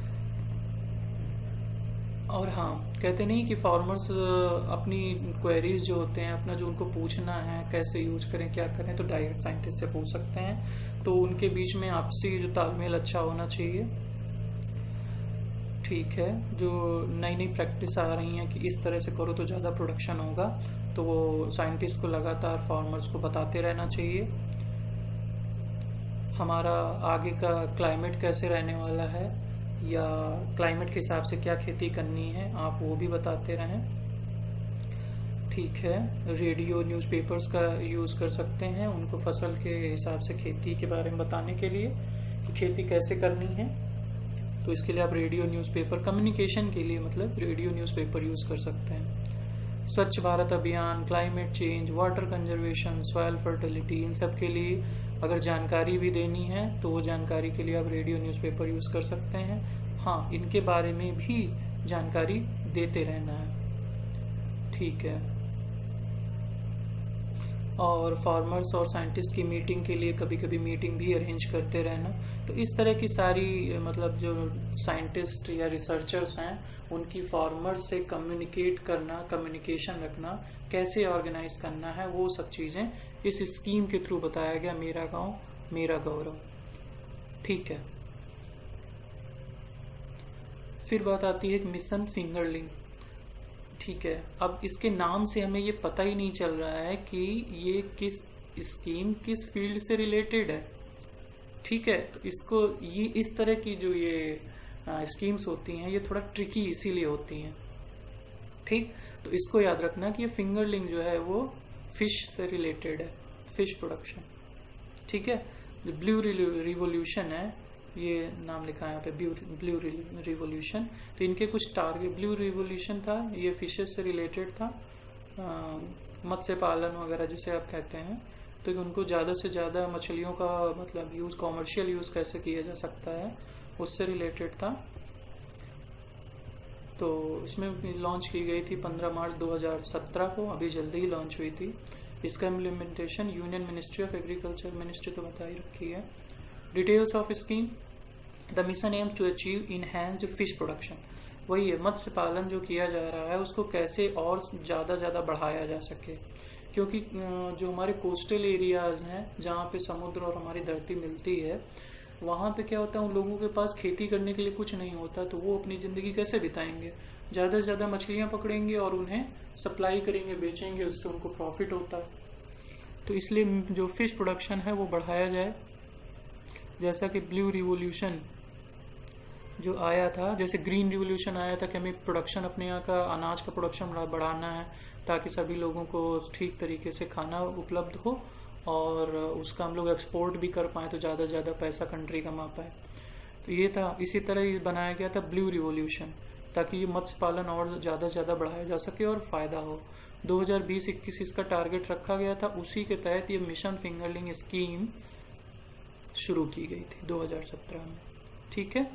और हाँ, कहते नहीं कि फार्मर्स अपनी क्वेरीज जो होते हैं, अपना जो उनको पूछना है कैसे यूज करें क्या करें, तो डायरेक्ट साइंटिस्ट से पूछ सकते हैं। तो उनके बीच में आपसी जो तालमेल अच्छा होना चाहिए, ठीक है। जो नई नई प्रैक्टिस आ रही हैं कि इस तरह से करो तो ज़्यादा प्रोडक्शन होगा, तो वो साइंटिस्ट को लगातार फार्मर्स को बताते रहना चाहिए। हमारा आगे का क्लाइमेट कैसे रहने वाला है या क्लाइमेट के हिसाब से क्या खेती करनी है, आप वो भी बताते रहें। ठीक है, रेडियो न्यूज़पेपर्स का यूज़ कर सकते हैं उनको फसल के हिसाब से खेती के बारे में बताने के लिए कि खेती कैसे करनी है। तो इसके लिए आप रेडियो न्यूज़पेपर, कम्युनिकेशन के लिए मतलब रेडियो न्यूज़पेपर यूज़ कर सकते हैं। Swachh Bharat Abhiyan, climate change, water conservation, soil fertility, इन सब के लिए अगर जानकारी भी देनी है तो वो जानकारी के लिए आप रेडियो न्यूज़पेपर यूज़ कर सकते हैं। हाँ, इनके बारे में भी जानकारी देते रहना है। ठीक है, और फार्मर्स और साइंटिस्ट की मीटिंग के लिए कभी कभी मीटिंग भी अरेंज करते रहना। तो इस तरह की सारी मतलब जो साइंटिस्ट या रिसर्चर्स हैं उनकी फार्मर्स से कम्युनिकेट करना, कम्युनिकेशन रखना, कैसे ऑर्गेनाइज करना है, वो सब चीज़ें इस स्कीम के थ्रू बताया गया, मेरा गांव मेरा गौरव। ठीक है, फिर बात आती है मिशन फिंगरलिंग। ठीक है, अब इसके नाम से हमें ये पता ही नहीं चल रहा है कि ये किस स्कीम किस फील्ड से रिलेटेड है। ठीक है, तो इसको ये इस तरह की जो ये स्कीम्स होती हैं ये थोड़ा ट्रिकी इसीलिए होती हैं। ठीक, तो इसको याद रखना कि ये फिंगरलिंग जो है वो फिश से रिलेटेड है, फिश प्रोडक्शन। ठीक है, जो ब्लू रिवोल्यूशन है, ये नाम लिखा है यहाँ पे ब्लू रिवोल्यूशन, तो इनके कुछ टारगेट, ब्लू रिवोल्यूशन था ये फिशेस से रिलेटेड था, मत्स्य पालन वगैरह जिसे आप कहते हैं। तो उनको ज़्यादा से ज़्यादा मछलियों का मतलब यूज़, कॉमर्शियल यूज़ कैसे किया जा सकता है उससे रिलेटेड था। तो इसमें लॉन्च की गई थी 15 मार्च 2017 को, अभी जल्दी ही लॉन्च हुई थी। इसका implementation union ministry of agriculture, ministry तो बता ही रखी है। Details of scheme, the mission aims to achieve enhanced fish production. वही है, मत्स्य पालन जो किया जा रहा है उसको कैसे और ज़्यादा बढ़ाया जा सके, क्योंकि जो हमारे कोस्टल एरियाज हैं जहाँ पे समुद्र और हमारी धरती मिलती है, वहाँ पे क्या होता है, उन लोगों के पास खेती करने के लिए कुछ नहीं होता, तो वो अपनी ज़िंदगी कैसे बिताएंगे, ज़्यादा से ज़्यादा मछलियाँ पकड़ेंगे और उन्हें सप्लाई करेंगे, बेचेंगे, उससे उनको प्रॉफिट होता है। तो इसलिए जो फिश प्रोडक्शन है वो बढ़ाया जाए। जैसा कि ब्लू रिवोल्यूशन जो आया था, जैसे ग्रीन रिवोल्यूशन आया था कि हमें प्रोडक्शन अपने यहाँ का अनाज का प्रोडक्शन बढ़ाना है ताकि सभी लोगों को ठीक तरीके से खाना उपलब्ध हो और उसका हम लोग एक्सपोर्ट भी कर पाए तो ज़्यादा से ज़्यादा पैसा कंट्री कमा पाए। तो ये था, इसी तरह ये बनाया गया था ब्लू रिवोल्यूशन, ताकि ये मत्स्य पालन और ज़्यादा से ज़्यादा बढ़ाया जा सके और फ़ायदा हो। 2020-21 इसका टारगेट रखा गया था, उसी के तहत ये मिशन फिंगरलिंग स्कीम शुरू की गई थी 2017 में। ठीक है,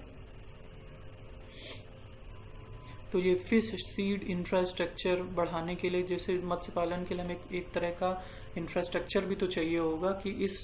तो ये फिश सीड इंफ्रास्ट्रक्चर बढ़ाने के लिए, जैसे मत्स्य पालन के लिए हमें एक तरह का इंफ्रास्ट्रक्चर भी तो चाहिए होगा कि इस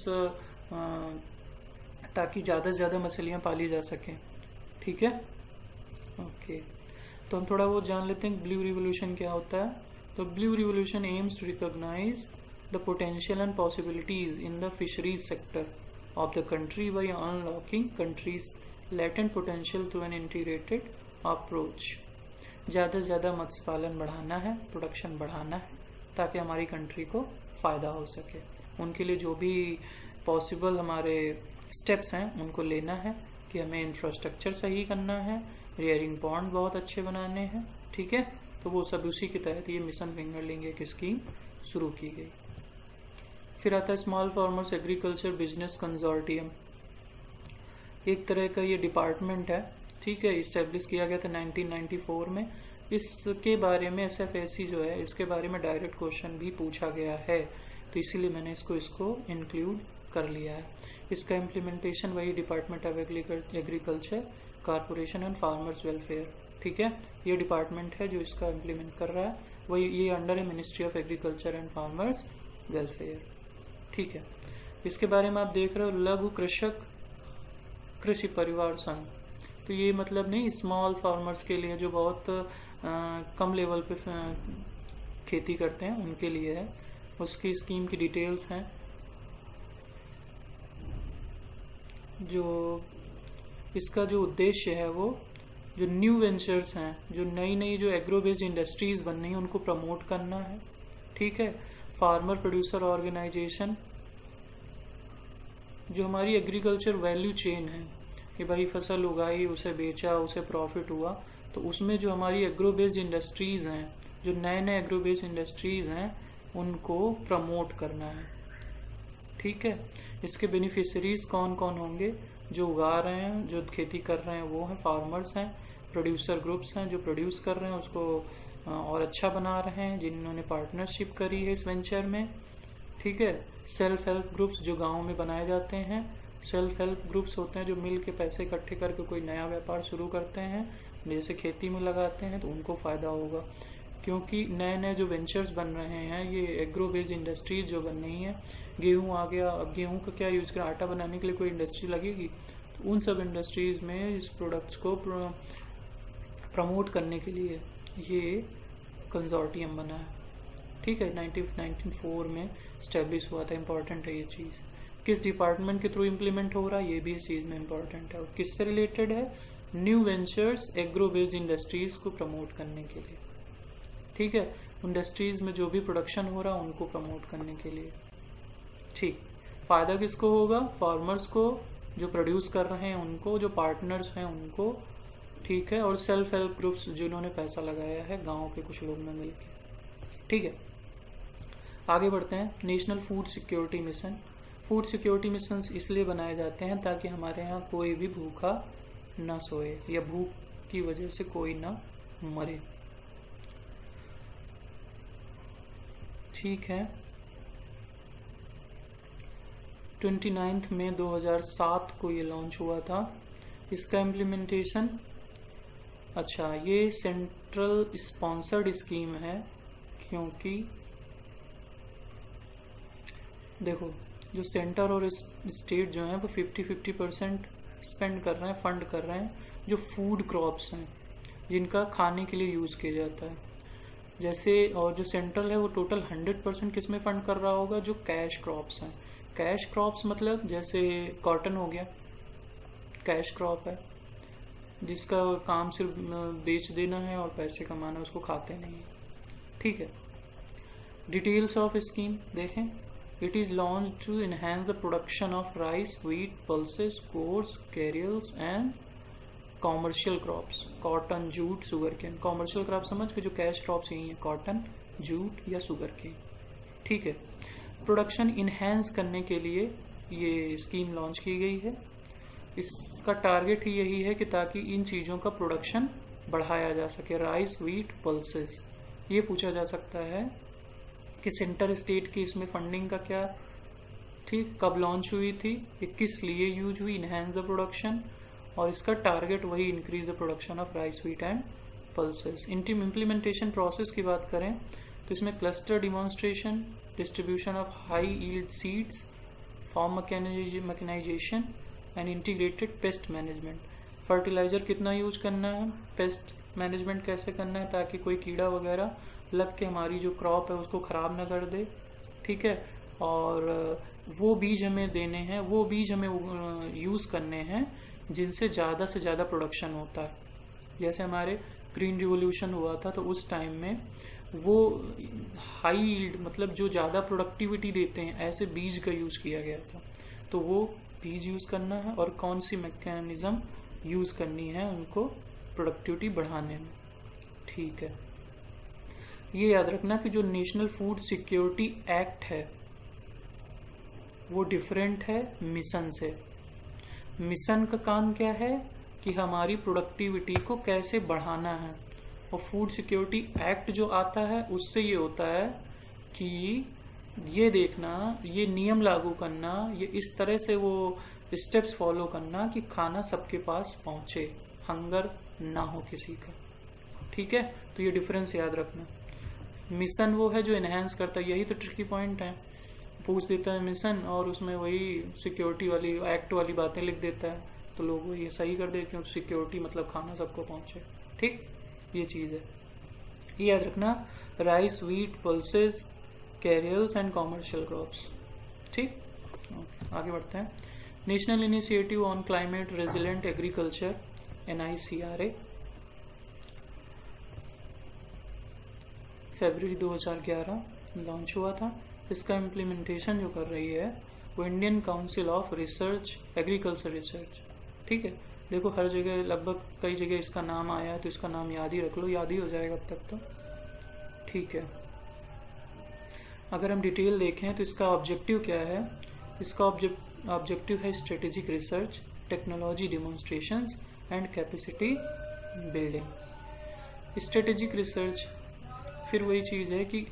ताकि ज़्यादा से ज़्यादा मछलियाँ पाली जा सकें। ठीक है, ओके, तो हम थोड़ा वो जान लेते हैं ब्लू रिवोल्यूशन क्या होता है। तो blue revolution aims to recognise the potential and possibilities in the fisheries sector of the country by unlocking country's latent potential through an integrated approach। ज़्यादा से ज़्यादा मत्स्य पालन बढ़ाना है, प्रोडक्शन बढ़ाना है ताकि हमारी कंट्री को फ़ायदा हो सके। उनके लिए जो भी पॉसिबल हमारे स्टेप्स हैं उनको लेना है कि हमें इंफ्रास्ट्रक्चर सही करना है, रियरिंग पॉन्ड बहुत अच्छे बनाने हैं। ठीक है, तो वो सब उसी के तहत ये मिशन फिंगरलिंग एक स्कीम शुरू की गई। फिर आता है small farmers agriculture business consortium, एक तरह का ये डिपार्टमेंट है। ठीक है, इस्टेब्लिश किया गया था 1994 में। इसके बारे में SFSC जो है इसके बारे में डायरेक्ट क्वेश्चन भी पूछा गया है, तो इसीलिए मैंने इसको इंक्लूड कर लिया है। इसका इम्प्लीमेंटेशन वही department of agriculture, corporation and farmers welfare. ठीक है, ये डिपार्टमेंट है जो इसका इम्प्लीमेंट कर रहा है, वही ये अंडर है ministry of agriculture and farmers welfare. ठीक है, इसके बारे में आप देख रहे हो लघु कृषक कृषि परिवार संघ, तो ये मतलब नहीं स्मॉल फार्मर्स के लिए जो बहुत कम लेवल पे खेती करते हैं उनके लिए है। उसकी स्कीम की डिटेल्स हैं, जो इसका जो उद्देश्य है वो जो न्यू वेंचर्स हैं, जो नई जो एग्रो बेस्ड इंडस्ट्रीज बन रही हैं उनको प्रमोट करना है। ठीक है। फार्मर प्रोड्यूसर ऑर्गेनाइजेशन, जो हमारी एग्रीकल्चर वैल्यू चेन है कि भाई फसल उगाई, उसे बेचा, उसे प्रॉफिट हुआ, तो उसमें जो हमारी एग्रो बेस्ड इंडस्ट्रीज हैं, जो नए नए एग्रो बेस्ड इंडस्ट्रीज हैं, उनको प्रमोट करना है, ठीक है। इसके बेनिफिशरीज कौन कौन होंगे? जो उगा रहे हैं, जो खेती कर रहे हैं वो हैं फार्मर्स हैं, प्रोड्यूसर ग्रुप्स हैं जो प्रोड्यूस कर रहे हैं उसको और अच्छा बना रहे हैं, जिन्होंने पार्टनरशिप करी है इस वेंचर में, ठीक है। सेल्फ हेल्प ग्रुप्स जो गाँव में बनाए जाते हैं, सेल्फ हेल्प ग्रुप्स होते हैं जो मिल के पैसे इकट्ठे करके कोई नया व्यापार शुरू करते हैं, जैसे खेती में लगाते हैं, तो उनको फायदा होगा, क्योंकि नए नए जो वेंचर्स बन रहे हैं, ये एग्रो बेस्ड इंडस्ट्रीज जो बन रही हैं, गेहूं आ गया, अब गेहूं का क्या यूज करें, आटा बनाने के लिए कोई इंडस्ट्री लगेगी, तो उन सब इंडस्ट्रीज में इस प्रोडक्ट्स को प्रमोट करने के लिए ये कंसोर्टियम बना है, ठीक है। 1994 में स्टैब्लिश हुआ था, इम्पॉर्टेंट है ये चीज़। किस डिपार्टमेंट के थ्रू इम्प्लीमेंट हो रहा है ये भी इस चीज़ में इम्पॉर्टेंट है, और किससे रिलेटेड है? New ventures agro based industries को प्रमोट करने के लिए, ठीक है। इंडस्ट्रीज में जो भी प्रोडक्शन हो रहा है उनको प्रमोट करने के लिए, ठीक। फायदा किसको होगा? फार्मर्स को, जो प्रोड्यूस कर रहे हैं उनको, जो पार्टनर्स हैं उनको, ठीक है, और सेल्फ हेल्प ग्रुप्स जिन्होंने पैसा लगाया है गांव के कुछ लोग में मिलकर, ठीक है। आगे बढ़ते हैं। National food security mission. Food security mission इसलिए बनाए जाते हैं ताकि हमारे यहाँ कोई भी भूखा न सोए या भूख की वजह से कोई ना मरे, ठीक है। 29 मई 2007 को ये लॉन्च हुआ था। इसका इम्प्लीमेंटेशन, अच्छा, ये सेंट्रल स्पॉन्सर्ड स्कीम है, क्योंकि देखो जो सेंटर और स्टेट जो है वो 50-50% स्पेंड कर रहे हैं, फंड कर रहे हैं, जो फूड क्रॉप्स हैं जिनका खाने के लिए यूज़ किया जाता है, जैसे, और जो सेंट्रल है वो टोटल 100% किस में फंड कर रहा होगा? जो कैश क्रॉप्स हैं। कैश क्रॉप्स मतलब जैसे कॉटन हो गया, कैश क्रॉप है, जिसका काम सिर्फ बेच देना है और पैसे कमाना, उसको खाते नहीं है, ठीक है। डिटेल्स ऑफ स्कीम देखें। It is launch to enhance the production of rice, wheat, pulses, coarse, cereals and commercial crops, cotton, jute, sugar cane. Commercial crop समझ के जो कैश क्रॉप्स यही है, कॉटन, जूट या शुगर केन, ठीक है। Production enhance करने के लिए ये स्कीम लॉन्च की गई है। इसका टारगेट ही यही है कि ताकि इन चीज़ों का प्रोडक्शन बढ़ाया जा सके। राइस, व्हीट, पल्सेस, ये पूछा जा सकता है कि सेंटर स्टेट की इसमें फंडिंग का क्या, ठीक, कब लॉन्च हुई थी, ये किस लिए यूज हुई, इनहेंस द प्रोडक्शन, और इसका टारगेट वही increase the production of rice, wheat and pulses. Implementation process की बात करें तो इसमें cluster demonstration, distribution of high yield seeds, farm mechanisation and integrated pest management. Fertiliser कितना यूज करना है, पेस्ट मैनेजमेंट कैसे करना है ताकि कोई कीड़ा वगैरह लग के हमारी जो क्रॉप है उसको खराब ना कर दे, ठीक है। और वो बीज हमें देने हैं, वो बीज हमें यूज करने हैं जिनसे ज़्यादा से ज़्यादा प्रोडक्शन होता है। जैसे हमारे ग्रीन रिवोल्यूशन हुआ था तो उस टाइम में वो हाई यील्ड मतलब जो ज़्यादा प्रोडक्टिविटी देते हैं ऐसे बीज का यूज़ किया गया था, तो वो बीज यूज़ करना है और कौन सी मैकेनिज्म यूज़ करनी है उनको प्रोडक्टिविटी बढ़ाने में, ठीक है। ये याद रखना कि जो नेशनल फूड सिक्योरिटी एक्ट है वो डिफरेंट है मिशन से। मिशन का काम क्या है कि हमारी प्रोडक्टिविटी को कैसे बढ़ाना है, और फूड सिक्योरिटी एक्ट जो आता है उससे ये होता है कि ये देखना, ये नियम लागू करना, ये इस तरह से वो स्टेप्स फॉलो करना कि खाना सबके पास पहुंचे, हंगर ना हो किसी का, ठीक है। तो ये डिफरेंस याद रखना। मिशन वो है जो एनहेंस करता है, यही तो ट्रिकी पॉइंट है, पूछ देता है मिशन और उसमें वही सिक्योरिटी वाली एक्ट वाली बातें लिख देता है, तो लोग ये सही कर देते हैं, सिक्योरिटी मतलब खाना सबको पहुंचे, ठीक, ये चीज़ है, ये याद रखना। Rice, wheat, pulses, cereals and commercial crops, ठीक। आगे बढ़ते हैं। National initiative on climate resilient agriculture, NICRA, फरवरी 2011। लॉन्च हुआ था। इसका इम्प्लीमेंटेशन जो कर रही है वो Indian council of research agriculture research. ठीक है, देखो हर जगह लगभग कई जगह इसका नाम आया है, तो इसका नाम याद ही रख लो, याद ही हो जाएगा अब तक तो। ठीक है, अगर हम डिटेल देखें तो इसका ऑब्जेक्टिव क्या है। इसका ऑब्जेक्टिव है strategic research, technology demonstrations and capacity building. Strategic research फिर वही चीज़ है कि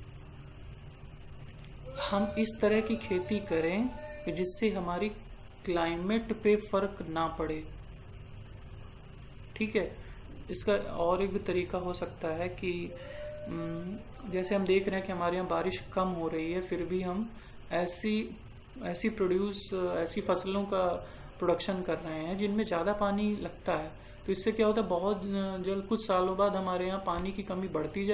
हम इस तरह की खेती करें कि जिससे हमारी क्लाइमेट पे फर्क ना पड़े। ठीक है, इसका और एक भी तरीका हो सकता है कि जैसे हम देख रहे हैं कि हमारे यहाँ बारिश कम हो रही है, फिर भी हम ऐसी फसलों का प्रोडक्शन कर रहे हैं जिनमें ज़्यादा पानी लगता है। तो इससे क्या होता है, बहुत जल्द कुछ सालों बाद हमारे यहाँ पानी की कमी बढ़ती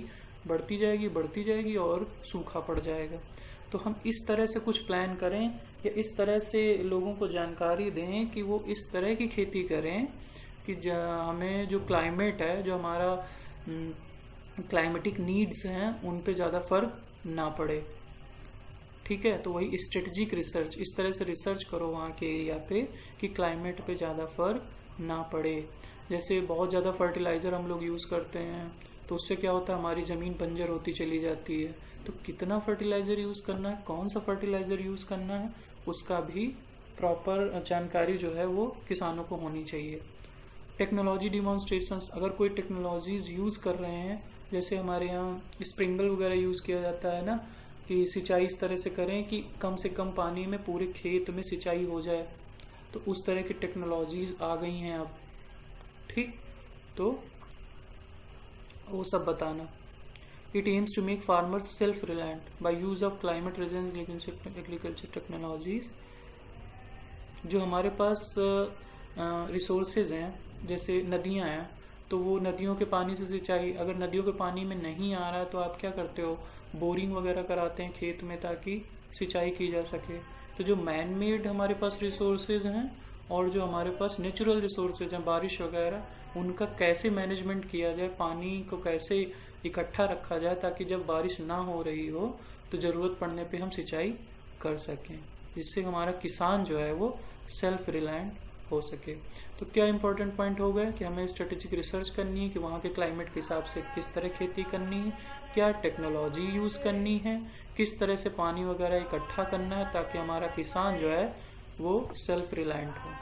जाएगी और सूखा पड़ जाएगा। तो हम इस तरह से कुछ प्लान करें या इस तरह से लोगों को जानकारी दें कि वो इस तरह की खेती करें कि हमें जो क्लाइमेट है, जो हमारा क्लाइमेटिक नीड्स हैं, उन पे ज़्यादा फर्क ना पड़े। ठीक है, तो वही स्ट्रेटेजिक रिसर्च, इस तरह से रिसर्च करो वहाँ के एरिया पे कि क्लाइमेट पे ज़्यादा फर्क ना पड़े। जैसे बहुत ज़्यादा फर्टिलाइज़र हम लोग यूज़ करते हैं, तो उससे क्या होता है, हमारी ज़मीन बंजर होती चली जाती है। तो कितना फर्टिलाइज़र यूज़ करना है, कौन सा फर्टिलाइज़र यूज़ करना है, उसका भी प्रॉपर जानकारी जो है वो किसानों को होनी चाहिए। टेक्नोलॉजी डिमॉन्स्ट्रेशंस, अगर कोई टेक्नोलॉजीज यूज़ कर रहे हैं, जैसे हमारे यहाँ स्प्रिंकलर वगैरह यूज़ किया जाता है ना, कि सिंचाई इस तरह से करें कि कम से कम पानी में पूरे खेत में सिंचाई हो जाए, तो उस तरह की टेक्नोलॉजीज आ गई हैं अब। ठीक, तो वो सब बताना। It aims to make farmers self reliant by use of climate resistant agriculture technologies. जो हमारे पास रिसोर्सेज हैं, जैसे नदियां हैं, तो वो नदियों के पानी से सिंचाई, अगर नदियों के पानी में नहीं आ रहा है तो आप क्या करते हो, बोरिंग वगैरह कराते हैं खेत में ताकि सिंचाई की जा सके। तो जो मैन मेड हमारे पास रिसोर्सेज हैं और जो हमारे पास नेचुरल रिसोर्सेज हैं, बारिश वगैरह, उनका कैसे मैनेजमेंट किया जाए, पानी को कैसे इकट्ठा रखा जाए ताकि जब बारिश ना हो रही हो तो ज़रूरत पड़ने पे हम सिंचाई कर सकें, जिससे हमारा किसान जो है वो सेल्फ रिलायंट हो सके। तो क्या इंपॉर्टेंट पॉइंट हो गया कि हमें स्ट्रेटेजिक रिसर्च करनी है कि वहाँ के क्लाइमेट के हिसाब से किस तरह खेती करनी है, क्या टेक्नोलॉजी यूज़ करनी है, किस तरह से पानी वगैरह इकट्ठा करना है ताकि हमारा किसान जो है वो सेल्फ रिलायंट हो,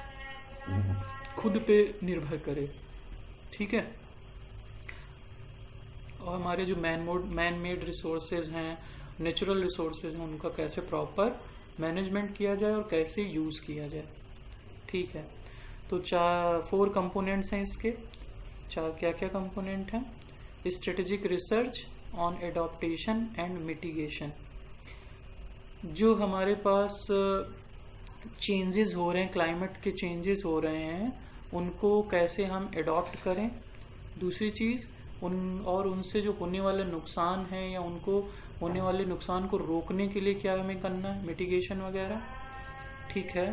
खुद पे निर्भर करे। ठीक है, और हमारे जो मैन मेड रिसोर्सेज हैं, नेचुरल रिसोर्सेज हैं, उनका कैसे प्रॉपर मैनेजमेंट किया जाए और कैसे यूज़ किया जाए। ठीक है, तो 4 कंपोनेंट्स हैं इसके। क्या क्या कंपोनेंट हैं? Strategic research on adaptation and mitigation. जो हमारे पास चेंजेस हो रहे हैं, क्लाइमेट के चेंजेस हो रहे हैं, उनको कैसे हम एडॉप्ट करें। दूसरी चीज़, उनसे जो होने वाले नुकसान हैं या उनको होने वाले नुकसान को रोकने के लिए क्या हमें करना है, मिटिगेशन वगैरह। ठीक है,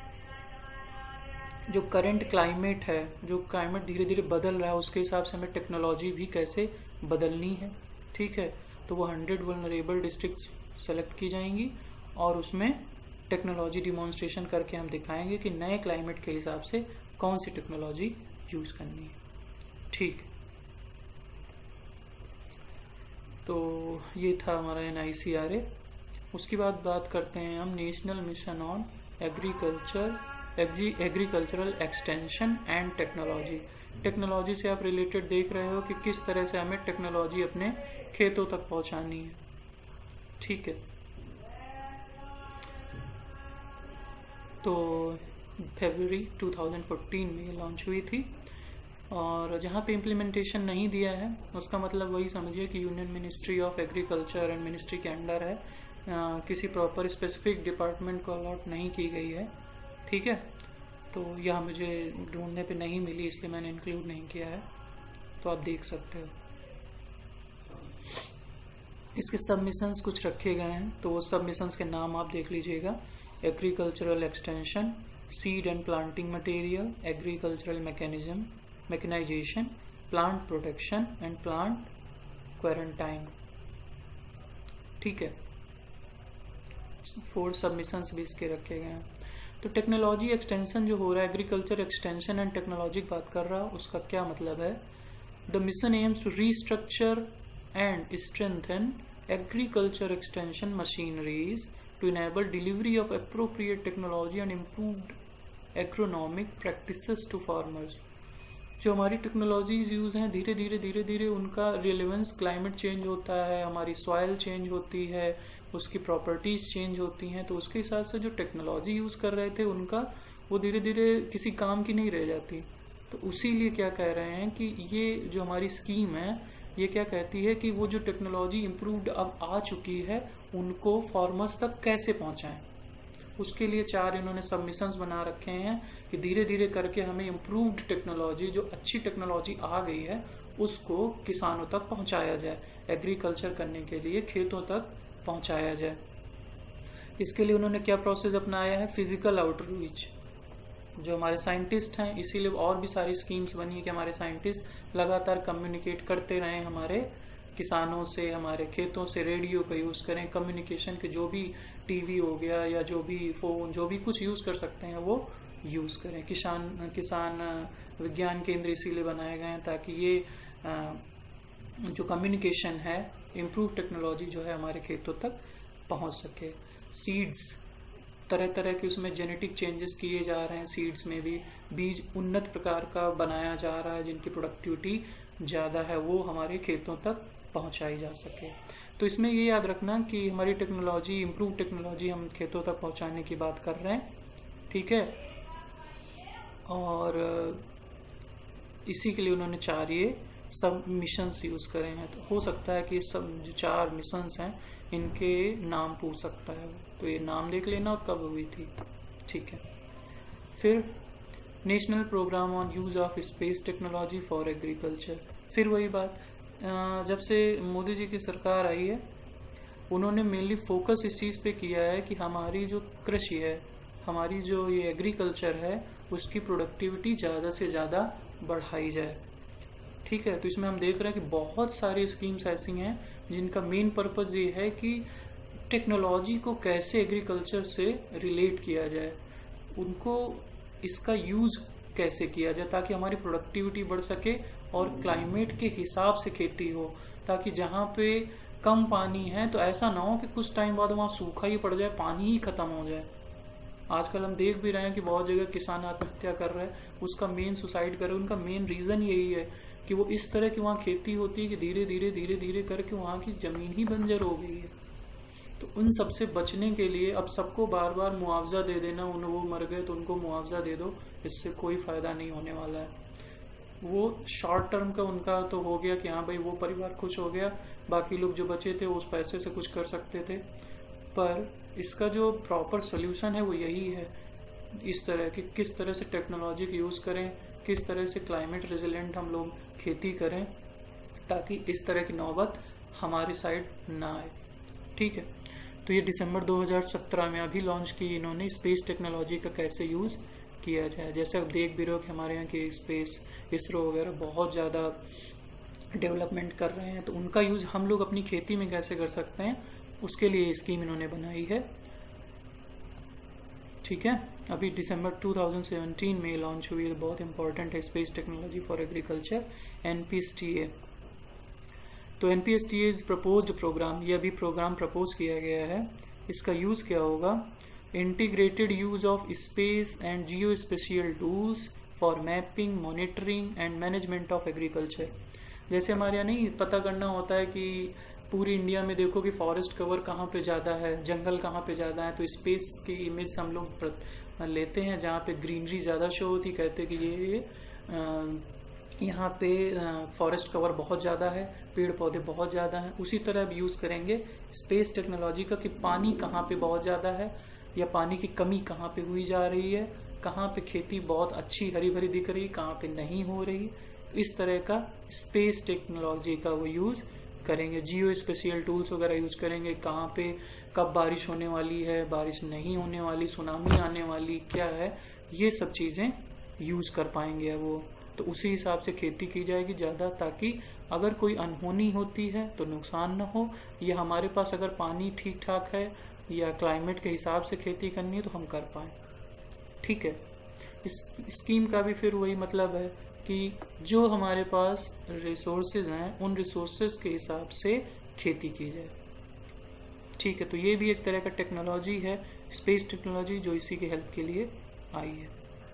जो करंट क्लाइमेट है, जो क्लाइमेट धीरे धीरे बदल रहा है, उसके हिसाब से हमें टेक्नोलॉजी भी कैसे बदलनी है। ठीक है, तो वो 100 वल्नरेबल डिस्ट्रिक्ट्स सेलेक्ट की जाएंगी और उसमें टेक्नोलॉजी डिमॉन्स्ट्रेशन करके हम दिखाएंगे कि नए क्लाइमेट के हिसाब से कौन सी टेक्नोलॉजी यूज़ करनी है। ठीक, तो ये था हमारा NICRA। उसके बाद बात करते हैं हम national mission on agricultural extension and technology. Technology से आप रिलेटेड देख रहे हो कि किस तरह से हमें टेक्नोलॉजी अपने खेतों तक पहुंचानी है। ठीक है, तो फरवरी 2014 में लॉन्च हुई थी और जहाँ पे इम्प्लीमेंटेशन नहीं दिया है उसका मतलब वही समझिए कि union ministry of agriculture and ministry के अंडर है, किसी प्रॉपर स्पेसिफिक डिपार्टमेंट को अलॉट नहीं की गई है। ठीक है, तो यह मुझे ढूंढने पे नहीं मिली इसलिए मैंने इंक्लूड नहीं किया है, तो आप देख सकते हो। इसके सबमिशंस कुछ रखे गए हैं, तो वो सबमिशंस के नाम आप देख लीजिएगा। Agricultural extension, seed and planting material, agricultural mechanisation, plant protection and plant quarantine. ठीक है, 4 सबमिशंस भी इसके रखे गए हैं। तो टेक्नोलॉजी एक्सटेंशन जो हो रहा है, एग्रीकल्चर एक्सटेंशन एंड टेक्नोलॉजी की बात कर रहा हूँ, उसका क्या मतलब है? The mission aims to restructure and strengthen agriculture extension machineries to enable delivery of appropriate technology and improved agronomic practices to farmers। जो हमारी टेक्नोलॉजीज यूज हैं, धीरे धीरे उनका रिलेवेंस, क्लाइमेट चेंज होता है, हमारी सॉइल चेंज होती है, उसकी प्रॉपर्टीज चेंज होती हैं, तो उसके हिसाब से जो टेक्नोलॉजी यूज कर रहे थे उनका वो धीरे धीरे किसी काम की नहीं रह जाती। तो उसीलिए क्या कह रहे हैं कि ये जो हमारी स्कीम है ये क्या कहती है कि वो जो टेक्नोलॉजी इम्प्रूव्ड अब आ चुकी है उनको फार्मर्स तक कैसे पहुंचाएं। उसके लिए 4 इन्होंने सबमिशंस बना रखे हैं कि धीरे धीरे करके हमें इम्प्रूव्ड टेक्नोलॉजी, जो अच्छी टेक्नोलॉजी आ गई है, उसको किसानों तक पहुंचाया जाए, एग्रीकल्चर करने के लिए खेतों तक पहुंचाया जाए। इसके लिए उन्होंने क्या प्रोसेस अपनाया है? Physical outreach. जो हमारे साइंटिस्ट हैं, इसीलिए और भी सारी स्कीम्स बनी है कि हमारे साइंटिस्ट लगातार कम्युनिकेट करते रहें हमारे किसानों से, हमारे खेतों से, रेडियो का यूज करें, कम्युनिकेशन के जो भी टीवी हो गया या जो भी फोन, जो भी कुछ यूज कर सकते हैं वो यूज करें। किसान विज्ञान केंद्र इसीलिए बनाए गए हैं ताकि ये जो कम्युनिकेशन है, इम्प्रूव टेक्नोलॉजी जो है हमारे खेतों तक पहुंच सके। सीड्स, तरह तरह के उसमें जेनेटिक चेंजेस किए जा रहे हैं, सीड्स में भी बीज उन्नत प्रकार का बनाया जा रहा है जिनकी प्रोडक्टिविटी ज़्यादा है, वो हमारे खेतों तक पहुंचाई जा सके। तो इसमें ये याद रखना कि हमारी टेक्नोलॉजी, इम्प्रूव टेक्नोलॉजी हम खेतों तक पहुंचाने की बात कर रहे हैं, ठीक है। और इसी के लिए उन्होंने 4 ये सब मिशंस यूज करे हैं। तो हो सकता है कि सब जो 4 मिशंस हैं इनके नाम पूछ सकता है, तो ये नाम देख लेना और कब हुई थी, ठीक है। फिर national programme on use of space technology for agriculture, फिर वही बात, जब से मोदी जी की सरकार आई है उन्होंने मेनली फोकस इस चीज़ पे किया है कि हमारी जो कृषि है, हमारी जो ये एग्रीकल्चर है, उसकी प्रोडक्टिविटी ज़्यादा से ज़्यादा बढ़ाई जाए, ठीक है। तो इसमें हम देख रहे हैं कि बहुत सारी स्कीम्स ऐसी हैं जिनका मेन पर्पस ये है कि टेक्नोलॉजी को कैसे एग्रीकल्चर से रिलेट किया जाए, उनको इसका यूज कैसे किया जाए ताकि हमारी प्रोडक्टिविटी बढ़ सके और क्लाइमेट के हिसाब से खेती हो, ताकि जहाँ पे कम पानी है तो ऐसा ना हो कि कुछ टाइम बाद वहाँ सूखा ही पड़ जाए, पानी ही खत्म हो जाए। आजकल हम देख भी रहे हैं कि बहुत जगह किसान आत्महत्या कर रहे हैं, उसका मेन सुसाइड कर रहे हैं, उनका मेन रीजन यही है कि वो इस तरह की वहाँ खेती होती है कि धीरे धीरे करके वहाँ की जमीन ही बंजर हो गई है। तो उन सब से बचने के लिए अब सबको बार बार मुआवजा दे देना, वो मर गए तो उनको मुआवजा दे दो, इससे कोई फायदा नहीं होने वाला है। वो शॉर्ट टर्म का उनका तो हो गया कि हाँ भाई वो परिवार खुश हो गया, बाकी लोग जो बचे थे उस पैसे से कुछ कर सकते थे, पर इसका जो प्रॉपर सोल्यूशन है वो यही है, इस तरह की किस तरह से टेक्नोलॉजी का यूज करें, किस तरह से क्लाइमेट रेजिलेंट हम लोग खेती करें ताकि इस तरह की नौबत हमारी साइड ना आए, ठीक है। तो ये दिसंबर 2017 में अभी लॉन्च की इन्होंने स्पेस टेक्नोलॉजी का कैसे यूज किया जाए। जैसे आप देख भी रहे हो कि हमारे यहाँ की स्पेस, इसरो वगैरह बहुत ज़्यादा डेवलपमेंट कर रहे हैं, तो उनका यूज हम लोग अपनी खेती में कैसे कर सकते हैं, उसके लिए स्कीम इन्होंने बनाई है, ठीक है। अभी दिसंबर 2017 में लॉन्च हुई है, बहुत इंपॉर्टेंट है space technology for agriculture, NPSTA। तो NPSTA इज प्रपोज्ड प्रोग्राम, ये अभी प्रोग्राम प्रपोज किया गया है। इसका यूज क्या होगा? Integrated use of space and geo spatial tools for mapping, monitoring and management of agriculture. जैसे हमारे यहाँ नहीं पता करना होता है कि पूरी इंडिया में देखो कि फॉरेस्ट कवर कहाँ पे ज़्यादा है, जंगल कहाँ पे ज़्यादा है, तो स्पेस की इमेज हम लोग लेते हैं जहाँ पे ग्रीनरी ज़्यादा शो होती, कहते हैं कि ये यहाँ पे फॉरेस्ट कवर बहुत ज़्यादा है, पेड़ पौधे बहुत ज़्यादा हैं। उसी तरह अब यूज़ करेंगे स्पेस टेक्नोलॉजी का कि पानी कहाँ पे बहुत ज़्यादा है या पानी की कमी कहाँ पे हुई जा रही है, कहाँ पे खेती बहुत अच्छी हरी भरी दिख रही, कहाँ पे नहीं हो रही। इस तरह का स्पेस टेक्नोलॉजी का वो यूज़ करेंगे, जियो स्पेशियल टूल्स वगैरह यूज करेंगे, कहाँ पे कब बारिश होने वाली है, बारिश नहीं होने वाली, सुनामी आने वाली क्या है, ये सब चीज़ें यूज कर पाएंगे वो। तो उसी हिसाब से खेती की जाएगी ज़्यादा, ताकि अगर कोई अनहोनी होती है तो नुकसान ना हो, या हमारे पास अगर पानी ठीक ठाक है या क्लाइमेट के हिसाब से खेती करनी है तो हम कर पाएँ। ठीक है, इस स्कीम का भी फिर वही मतलब है कि जो हमारे पास रिसोर्सेज हैं उन रिसोर्सेज के हिसाब से खेती की जाए। ठीक है, तो ये भी एक तरह का टेक्नोलॉजी है, स्पेस टेक्नोलॉजी, जो इसी के हेल्प के लिए आई है।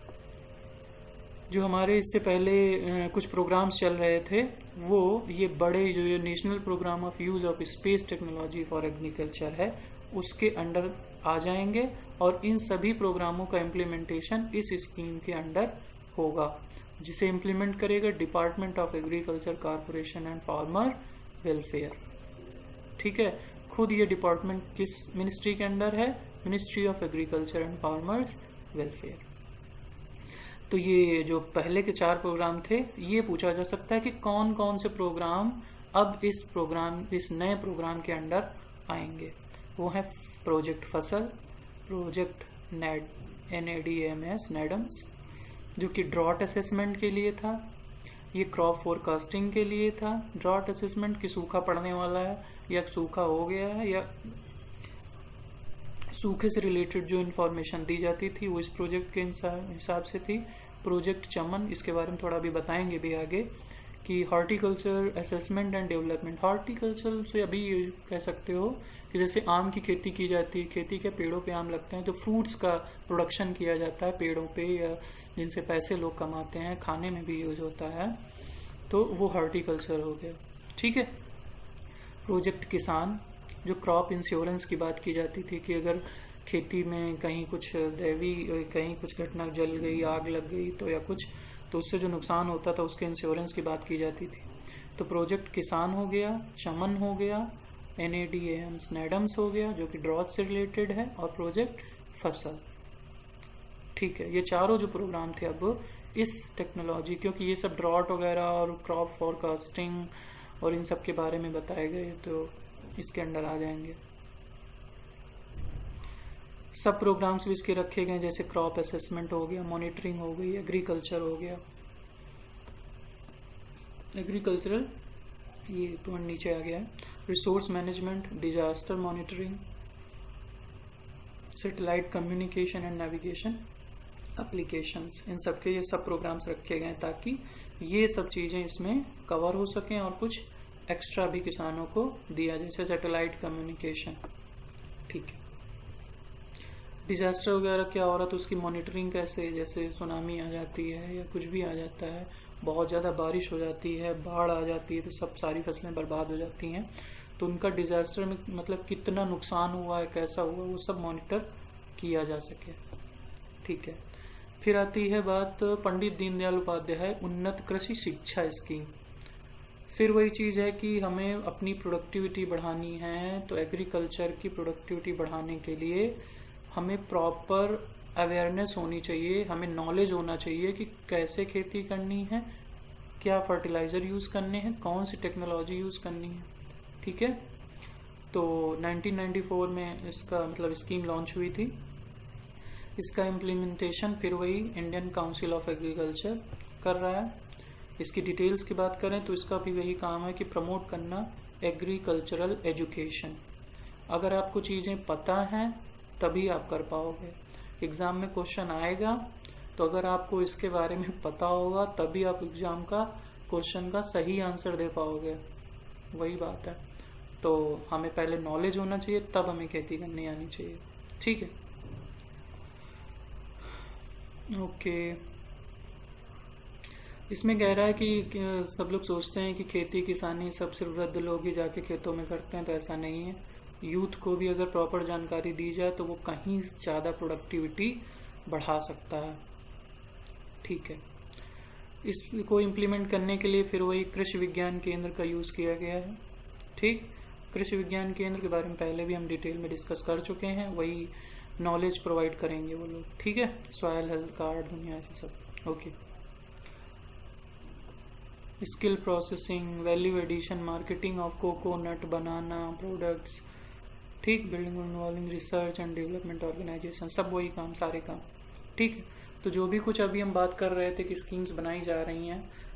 जो हमारे इससे पहले कुछ प्रोग्राम्स चल रहे थे वो ये बड़े जो ये national programme of use of space technology for agriculture है उसके अंडर आ जाएंगे, और इन सभी प्रोग्रामों का इम्प्लीमेंटेशन इस स्कीम के अंडर होगा, जिसे इम्प्लीमेंट करेगा department of agriculture corporation and farmer welfare. ठीक है, खुद ये डिपार्टमेंट किस मिनिस्ट्री के अंडर है? Ministry of agriculture and farmers welfare. तो ये जो पहले के 4 प्रोग्राम थे, ये पूछा जा सकता है कि कौन कौन से प्रोग्राम अब इस नए प्रोग्राम के अंडर आएंगे। वो है प्रोजेक्ट फसल, प्रोजेक्ट NADMS, जो कि ड्रॉट असेसमेंट के लिए था। ये क्रॉप फोरकास्टिंग के लिए था। ड्रॉट असेसमेंट कि सूखा पड़ने वाला है या सूखा हो गया है, या सूखे से रिलेटेड जो इन्फॉर्मेशन दी जाती थी वो इस प्रोजेक्ट के हिसाब से थी। प्रोजेक्ट चमन, इसके बारे में थोड़ा भी बताएंगे भी आगे, कि horticulture assessment and development. Horticulture से अभी ये कह सकते हो कि जैसे आम की खेती की जाती है, खेती के पेड़ों पे आम लगते हैं, तो फ्रूट्स का प्रोडक्शन किया जाता है पेड़ों पे, या जिनसे पैसे लोग कमाते हैं, खाने में भी यूज होता है, तो वो हॉर्टिकल्चर हो गया। ठीक है, प्रोजेक्ट किसान, जो क्रॉप इंश्योरेंस की बात की जाती थी कि अगर खेती में कहीं कुछ कहीं कुछ घटना जल गई, आग लग गई तो या कुछ, तो उससे जो नुकसान होता था उसके इंश्योरेंस की बात की जाती थी। तो प्रोजेक्ट किसान हो गया, चमन हो गया, NADMS हो गया जो कि ड्रॉट से रिलेटेड है, और प्रोजेक्ट फसल। ठीक है, ये चारों जो प्रोग्राम थे अब इस टेक्नोलॉजी, क्योंकि ये सब ड्रॉट वगैरह और क्रॉप फोरकास्टिंग और इन सब के बारे में बताए गए, तो इसके अंडर आ जाएंगे। सब प्रोग्राम्स भी इसके रखे गए, जैसे क्रॉप असेसमेंट हो गया, मॉनिटरिंग हो गई, एग्रीकल्चर हो गया। एग्रीकल्चरल ये पॉइंट नीचे आ गया है, resource management, disaster monitoring, satellite communication and navigation applications, इन सब के ये सब प्रोग्राम्स रखे गए ताकि ये सब चीजें इसमें कवर हो सकें और कुछ एक्स्ट्रा भी किसानों को दिया, जैसे सैटेलाइट कम्युनिकेशन। ठीक है, डिजास्टर वगैरह क्या हो रहा तो उसकी मॉनिटरिंग कैसे, जैसे सुनामी आ जाती है या कुछ भी आ जाता है, बहुत ज़्यादा बारिश हो जाती है, बाढ़ आ जाती है, तो सब सारी फसलें बर्बाद हो जाती हैं, तो उनका डिजास्टर में मतलब कितना नुकसान हुआ है, कैसा हुआ, वो सब मॉनिटर किया जा सके। ठीक है, फिर आती है बात पंडित दीनदयाल उपाध्याय उन्नत कृषि शिक्षा स्कीम। फिर वही चीज़ है कि हमें अपनी प्रोडक्टिविटी बढ़ानी है, तो एग्रीकल्चर की प्रोडक्टिविटी बढ़ाने के लिए हमें प्रॉपर अवेयरनेस होनी चाहिए, हमें नॉलेज होना चाहिए कि कैसे खेती करनी है, क्या फर्टिलाइज़र यूज़ करने हैं, कौन सी टेक्नोलॉजी यूज़ करनी है। ठीक है, तो 1994 में इसका मतलब स्कीम लॉन्च हुई थी। इसका इम्प्लीमेंटेशन फिर वही इंडियन काउंसिल ऑफ एग्रीकल्चर कर रहा है। इसकी डिटेल्स की बात करें तो इसका भी वही काम है कि प्रमोट करना एग्रीकल्चरल एजुकेशन। अगर आपको चीज़ें पता हैं तभी आप कर पाओगे। एग्ज़ाम में क्वेश्चन आएगा तो अगर आपको इसके बारे में पता होगा तभी आप एग्ज़ाम का क्वेश्चन का सही आंसर दे पाओगे, वही बात है। तो हमें पहले नॉलेज होना चाहिए, तब हमें खेती करनी आनी चाहिए। ठीक है, ओके। इसमें कह रहा है कि सब लोग सोचते हैं कि खेती किसानी सब सिर्फ वृद्ध लोग ही जाके खेतों में करते हैं, तो ऐसा नहीं है। यूथ को भी अगर प्रॉपर जानकारी दी जाए तो वो कहीं ज़्यादा प्रोडक्टिविटी बढ़ा सकता है। ठीक है, इसको इम्प्लीमेंट करने के लिए फिर वही कृषि विज्ञान केंद्र का यूज़ किया गया है। ठीक, कृषि विज्ञान केंद्र के बारे में पहले भी हम डिटेल में डिस्कस कर चुके हैं, वही नॉलेज प्रोवाइड करेंगे वो लोग। ठीक है, सॉयल हेल्थ कार्ड दुनिया से सब। Okay, skill processing, value addition, marketing of coconut, banana products. ठीक, building involving research and development organisation, सब वही काम, सारे काम। ठीक है, तो जो भी कुछ अभी हम बात कर रहे थे कि स्कीम्स बनाई जा रही हैं,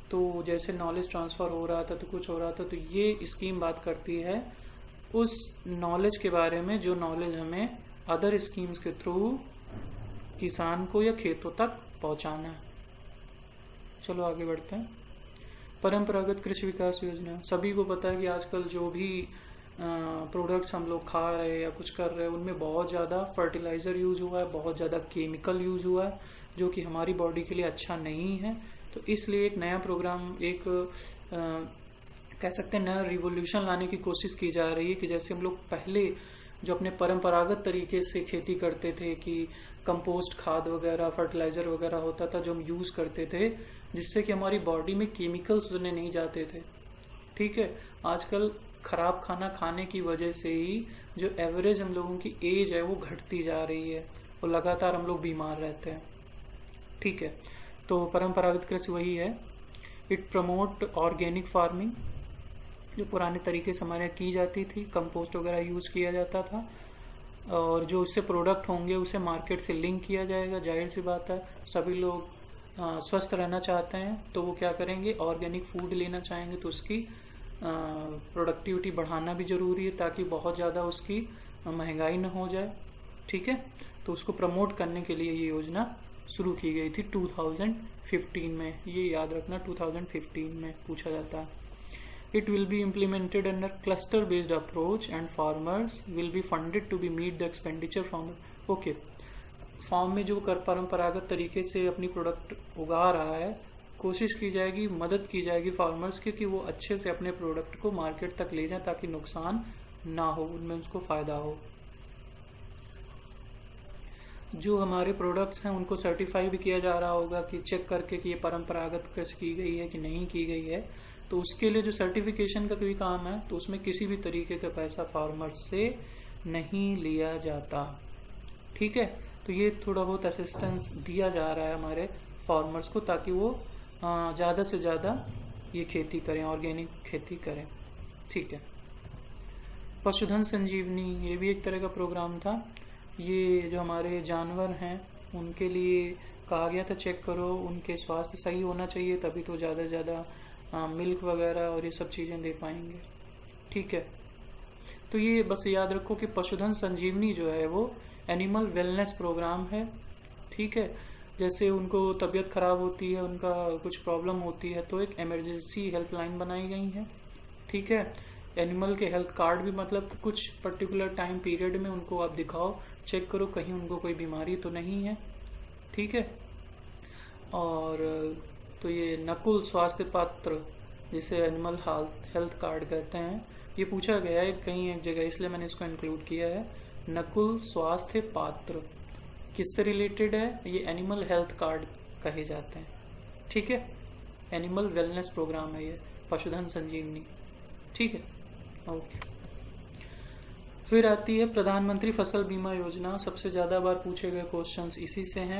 तो जैसे नॉलेज ट्रांसफ़र हो रहा था तो कुछ हो रहा था, तो ये स्कीम बात करती है उस नॉलेज के बारे में जो नॉलेज हमें अदर स्कीम्स के थ्रू किसान को या खेतों तक पहुंचाना है। चलो आगे बढ़ते हैं। परंपरागत कृषि विकास योजना, सभी को पता है कि आजकल जो भी प्रोडक्ट्स हम लोग खा रहे हैं या कुछ कर रहे हैं उनमें बहुत ज़्यादा फर्टिलाइज़र यूज हुआ है, बहुत ज़्यादा केमिकल यूज हुआ है, जो कि हमारी बॉडी के लिए अच्छा नहीं है। तो इसलिए एक नया प्रोग्राम, एक कह सकते हैं नया रिवोल्यूशन लाने की कोशिश की जा रही है कि जैसे हम लोग पहले जो अपने परंपरागत तरीके से खेती करते थे कि कंपोस्ट खाद वगैरह, फर्टिलाइजर वगैरह होता था जो हम यूज करते थे, जिससे कि हमारी बॉडी में केमिकल्स उतने नहीं जाते थे। ठीक है, आजकल खराब खाना खाने की वजह से ही जो एवरेज हम लोगों की एज है वो घटती जा रही है और लगातार हम लोग बीमार रहते हैं। ठीक है, तो परंपरागत कृषि वही है। इट प्रमोट ऑर्गेनिक फार्मिंग, जो पुराने तरीके से हमारे यहाँ की जाती थी, कंपोस्ट वगैरह यूज किया जाता था, और जो उससे प्रोडक्ट होंगे उसे मार्केट से लिंक किया जाएगा। जाहिर सी बात है, सभी लोग स्वस्थ रहना चाहते हैं तो वो क्या करेंगे, ऑर्गेनिक फूड लेना चाहेंगे, तो उसकी प्रोडक्टिविटी बढ़ाना भी जरूरी है ताकि बहुत ज़्यादा उसकी महंगाई न हो जाए। ठीक है, तो उसको प्रमोट करने के लिए ये योजना शुरू की गई थी 2015 में। ये याद रखना, 2015 में पूछा जाता है। It will be implemented under cluster-based approach and farmers will be funded to be meet the expenditure from okay farm में जो परंपरागत तरीके से अपनी प्रोडक्ट उगा रहा है, कोशिश की जाएगी, मदद की जाएगी फार्मर्स की कि वो अच्छे से अपने प्रोडक्ट को मार्केट तक ले जाए ताकि नुकसान ना हो, उनमें उसको फायदा हो। जो हमारे प्रोडक्ट्स हैं उनको सर्टिफाई भी किया जा रहा होगा कि चेक करके कि ये परंपरागत कृषि की गई है कि नहीं की गई है। तो उसके लिए जो सर्टिफिकेशन का भी काम है, तो उसमें किसी भी तरीके का पैसा फार्मर्स से नहीं लिया जाता। ठीक है, तो ये थोड़ा बहुत असिस्टेंस दिया जा रहा है हमारे फार्मर्स को ताकि वो ज़्यादा से ज़्यादा ये खेती करें, ऑर्गेनिक खेती करें। ठीक है, पशुधन संजीवनी, ये भी एक तरह का प्रोग्राम था। ये जो हमारे जानवर हैं उनके लिए कहा गया था चेक करो, उनके स्वास्थ्य सही होना चाहिए, तभी तो ज़्यादा से ज़्यादा मिल्क वगैरह और ये सब चीज़ें दे पाएंगे। ठीक है, तो ये बस याद रखो कि पशुधन संजीवनी जो है वो एनिमल वेलनेस प्रोग्राम है। ठीक है, जैसे उनको तबीयत खराब होती है, उनका कुछ प्रॉब्लम होती है, तो एक इमरजेंसी हेल्पलाइन बनाई गई है। ठीक है, एनिमल के हेल्थ कार्ड भी, मतलब कुछ पर्टिकुलर टाइम पीरियड में उनको आप दिखाओ, चेक करो कहीं उनको कोई बीमारी तो नहीं है। ठीक है, और तो ये नकुल स्वास्थ्य पात्र, जिसे एनिमल हेल्थ कार्ड कहते हैं, ये पूछा गया है कहीं एक जगह, इसलिए मैंने इसको इंक्लूड किया है। नकुल स्वास्थ्य पात्र किससे रिलेटेड है? ये एनिमल हेल्थ कार्ड कहे जाते हैं। ठीक है, एनिमल वेलनेस प्रोग्राम है ये पशुधन संजीवनी। ठीक है, ओके। फिर आती है प्रधानमंत्री फसल बीमा योजना। सबसे ज्यादा बार पूछे गए क्वेश्चंस इसी से हैं।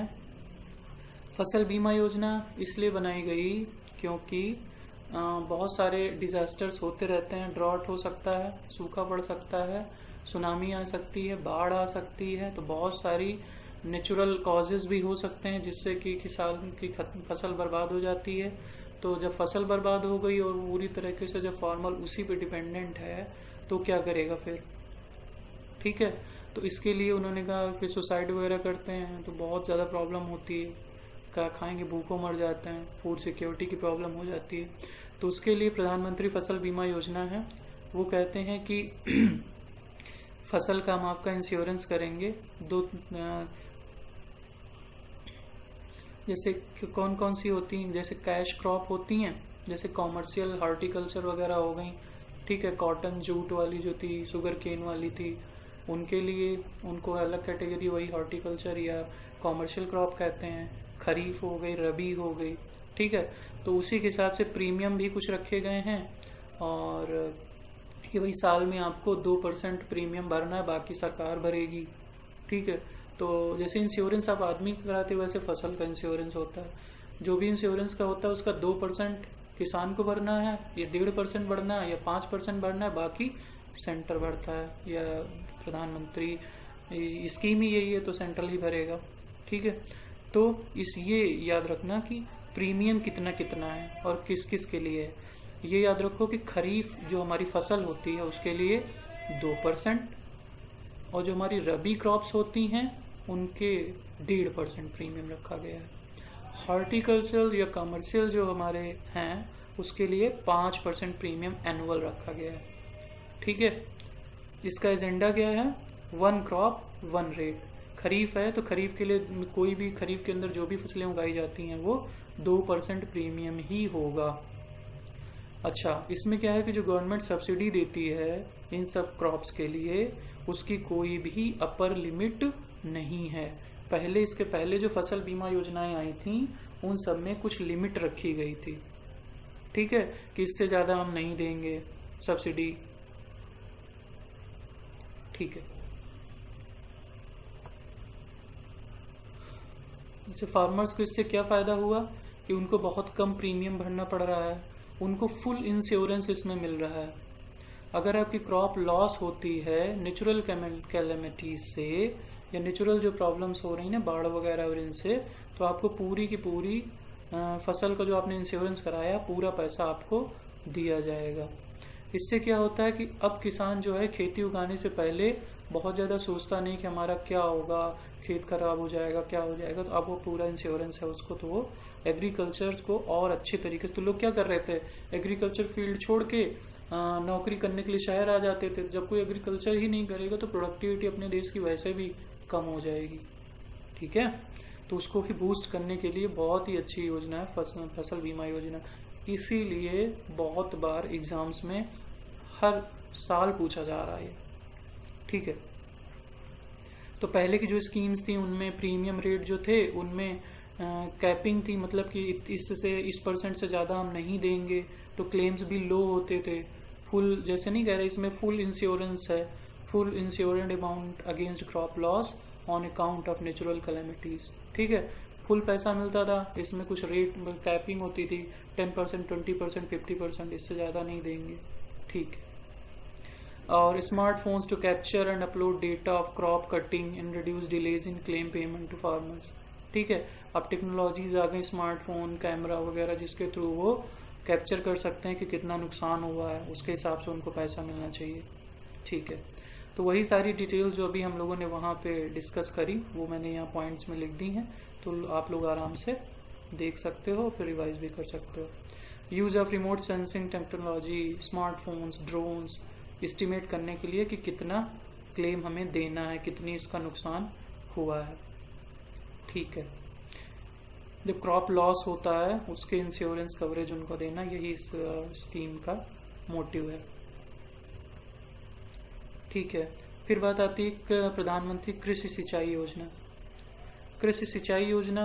फसल बीमा योजना इसलिए बनाई गई क्योंकि बहुत सारे डिजास्टर्स होते रहते हैं। ड्रॉट हो सकता है, सूखा पड़ सकता है, सुनामी आ सकती है, बाढ़ आ सकती है, तो बहुत सारी नेचुरल कॉजेज भी हो सकते हैं जिससे कि किसान की फसल बर्बाद हो जाती है। तो जब फसल बर्बाद हो गई और पूरी तरीके से जब फार्मर उसी पे डिपेंडेंट है तो क्या करेगा फिर? ठीक है, तो इसके लिए उन्होंने कहा कि सुसाइड वगैरह करते हैं तो बहुत ज़्यादा प्रॉब्लम होती है, क्या खाएंगे, भूखों मर जाते हैं, फूड सिक्योरिटी की प्रॉब्लम हो जाती है। तो उसके लिए प्रधानमंत्री फसल बीमा योजना है। वो कहते हैं कि फसल का हम आपका इंश्योरेंस करेंगे। जैसे कौन कौन सी होती हैं, जैसे कैश क्रॉप होती हैं, जैसे कॉमर्शियल हार्टिकल्चर वगैरह हो गई। ठीक है, कॉटन जूट वाली जो थी, शुगर केन वाली थी, उनके लिए उनको अलग कैटेगरी वही हॉर्टिकल्चर या कॉमर्शियल क्रॉप कहते हैं। खरीफ हो गई, रबी हो गई। ठीक है, तो उसी के हिसाब से प्रीमियम भी कुछ रखे गए हैं और कि वही साल में आपको 2% प्रीमियम भरना है, बाकी सरकार भरेगी। ठीक है, तो जैसे इंश्योरेंस आप आदमी कराते हैं वैसे फसल का इंश्योरेंस होता है। जो भी इंश्योरेंस का होता है उसका 2% किसान को भरना है, या 1.5% भरना है, या 5% भरना है, बाकी सेंटर भरता है, या प्रधानमंत्री स्कीम ही यही है तो सेंट्रल ही भरेगा। ठीक है, तो ये याद रखना कि प्रीमियम कितना कितना है और किस किस के लिए है। ये याद रखो कि खरीफ जो हमारी फसल होती है उसके लिए 2% और जो हमारी रबी क्रॉप्स होती हैं उनके 1.5% प्रीमियम रखा गया है। हॉर्टिकल्चर या कमर्शियल जो हमारे हैं उसके लिए 5% प्रीमियम एनुअल रखा गया है। ठीक है, इसका एजेंडा क्या है? 1 क्रॉप 1 रेट। खरीफ है तो खरीफ के लिए कोई भी खरीफ के अंदर जो भी फसलें उगाई जाती हैं वो 2% प्रीमियम ही होगा। अच्छा, इसमें क्या है कि जो गवर्नमेंट सब्सिडी देती है इन सब क्रॉप्स के लिए उसकी कोई भी अपर लिमिट नहीं है। पहले इसके पहले जो फसल बीमा योजनाएं आई थी उन सब में कुछ लिमिट रखी गई थी, ठीक है, कि इससे ज्यादा हम नहीं देंगे सब्सिडी। ठीक है, जैसे फार्मर्स को इससे क्या फायदा हुआ कि उनको बहुत कम प्रीमियम भरना पड़ रहा है, उनको फुल इंश्योरेंस इसमें मिल रहा है। अगर आपकी क्रॉप लॉस होती है नेचुरल कैलेमिटीज से या नेचुरल जो प्रॉब्लम्स हो रही हैं बाढ़ वगैरह और इनसे, तो आपको पूरी की पूरी फसल का जो आपने इंश्योरेंस कराया पूरा पैसा आपको दिया जाएगा। इससे क्या होता है कि अब किसान जो है खेती उगाने से पहले बहुत ज़्यादा सोचता नहीं कि हमारा क्या होगा, खेत खराब हो जाएगा, क्या हो जाएगा। तो अब वो पूरा इंश्योरेंस है उसको, तो वो एग्रीकल्चर को और अच्छे तरीके से, तो लोग क्या कर रहे थे, एग्रीकल्चर फील्ड छोड़ के नौकरी करने के लिए शहर आ जाते थे। जब कोई एग्रीकल्चर ही नहीं करेगा तो प्रोडक्टिविटी अपने देश की वैसे भी कम हो जाएगी। ठीक है, तो उसको भी बूस्ट करने के लिए बहुत ही अच्छी योजना है फसल बीमा योजना। इसीलिए बहुत बार एग्जाम्स में हर साल पूछा जा रहा है। ठीक है, तो पहले की जो स्कीम्स थी उनमें प्रीमियम रेट जो थे उनमें कैपिंग थी, मतलब कि इससे इस % से ज़्यादा हम नहीं देंगे, तो क्लेम्स भी लो होते थे। फुल जैसे नहीं कह रहे, इसमें फुल इंश्योरेंस है, full insured amount against crop loss on account of natural calamities. ठीक है, फुल पैसा मिलता था। इसमें कुछ रेट कैपिंग होती थी 10%, 20%, 50%, इससे ज़्यादा नहीं देंगे। ठीक है, और smartphones to capture and upload data of crop cutting and reduce delays in claim payment to farmers. ठीक है, अब टेक्नोलॉजीज आ गई, स्मार्टफोन, कैमरा वगैरह, जिसके थ्रू वो कैप्चर कर सकते हैं कि कितना नुकसान हुआ है, उसके हिसाब से उनको पैसा मिलना चाहिए। ठीक है, तो वही सारी डिटेल जो अभी हम लोगों ने वहाँ पे डिस्कस करी वो मैंने यहाँ पॉइंट्स में लिख दी हैं, तो आप लोग आराम से देख सकते हो, फिर रिवाइज भी कर सकते हो। Use of remote sensing technology, smartphones, drones, estimate करने के लिए कि कितना क्लेम हमें देना है, कितनी इसका नुकसान हुआ है। ठीक है, जब क्रॉप लॉस होता है उसके इंश्योरेंस कवरेज उनको देना, यही इस स्कीम का मोटिव है। ठीक है, फिर बात आती है प्रधानमंत्री कृषि सिंचाई योजना। कृषि सिंचाई योजना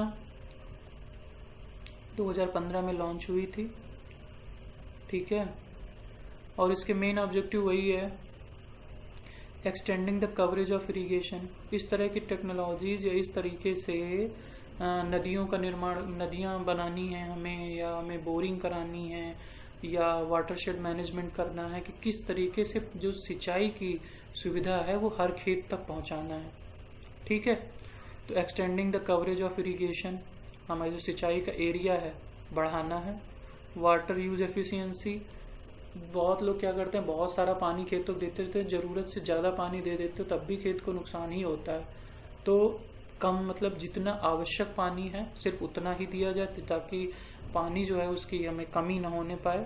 2015 में लॉन्च हुई थी। ठीक है, और इसके मेन ऑब्जेक्टिव वही है, extending the coverage of irrigation. इस तरह की टेक्नोलॉजीज या इस तरीके से नदियों का निर्माण, नदियाँ बनानी है हमें, या हमें बोरिंग करानी है, या वाटरशेड मैनेजमेंट करना है, कि किस तरीके से जो सिंचाई की सुविधा है वो हर खेत तक पहुंचाना है। ठीक है, तो extending the coverage of irrigation, हमारी जो सिंचाई का एरिया है बढ़ाना है। वाटर यूज एफिशिएंसी, बहुत लोग क्या करते हैं, बहुत सारा पानी खेतों को देते थे, जरूरत से ज़्यादा पानी दे देते तब भी खेत को नुकसान ही होता है। तो कम, मतलब जितना आवश्यक पानी है सिर्फ उतना ही दिया जाए, ताकि पानी जो है उसकी हमें कमी ना होने पाए।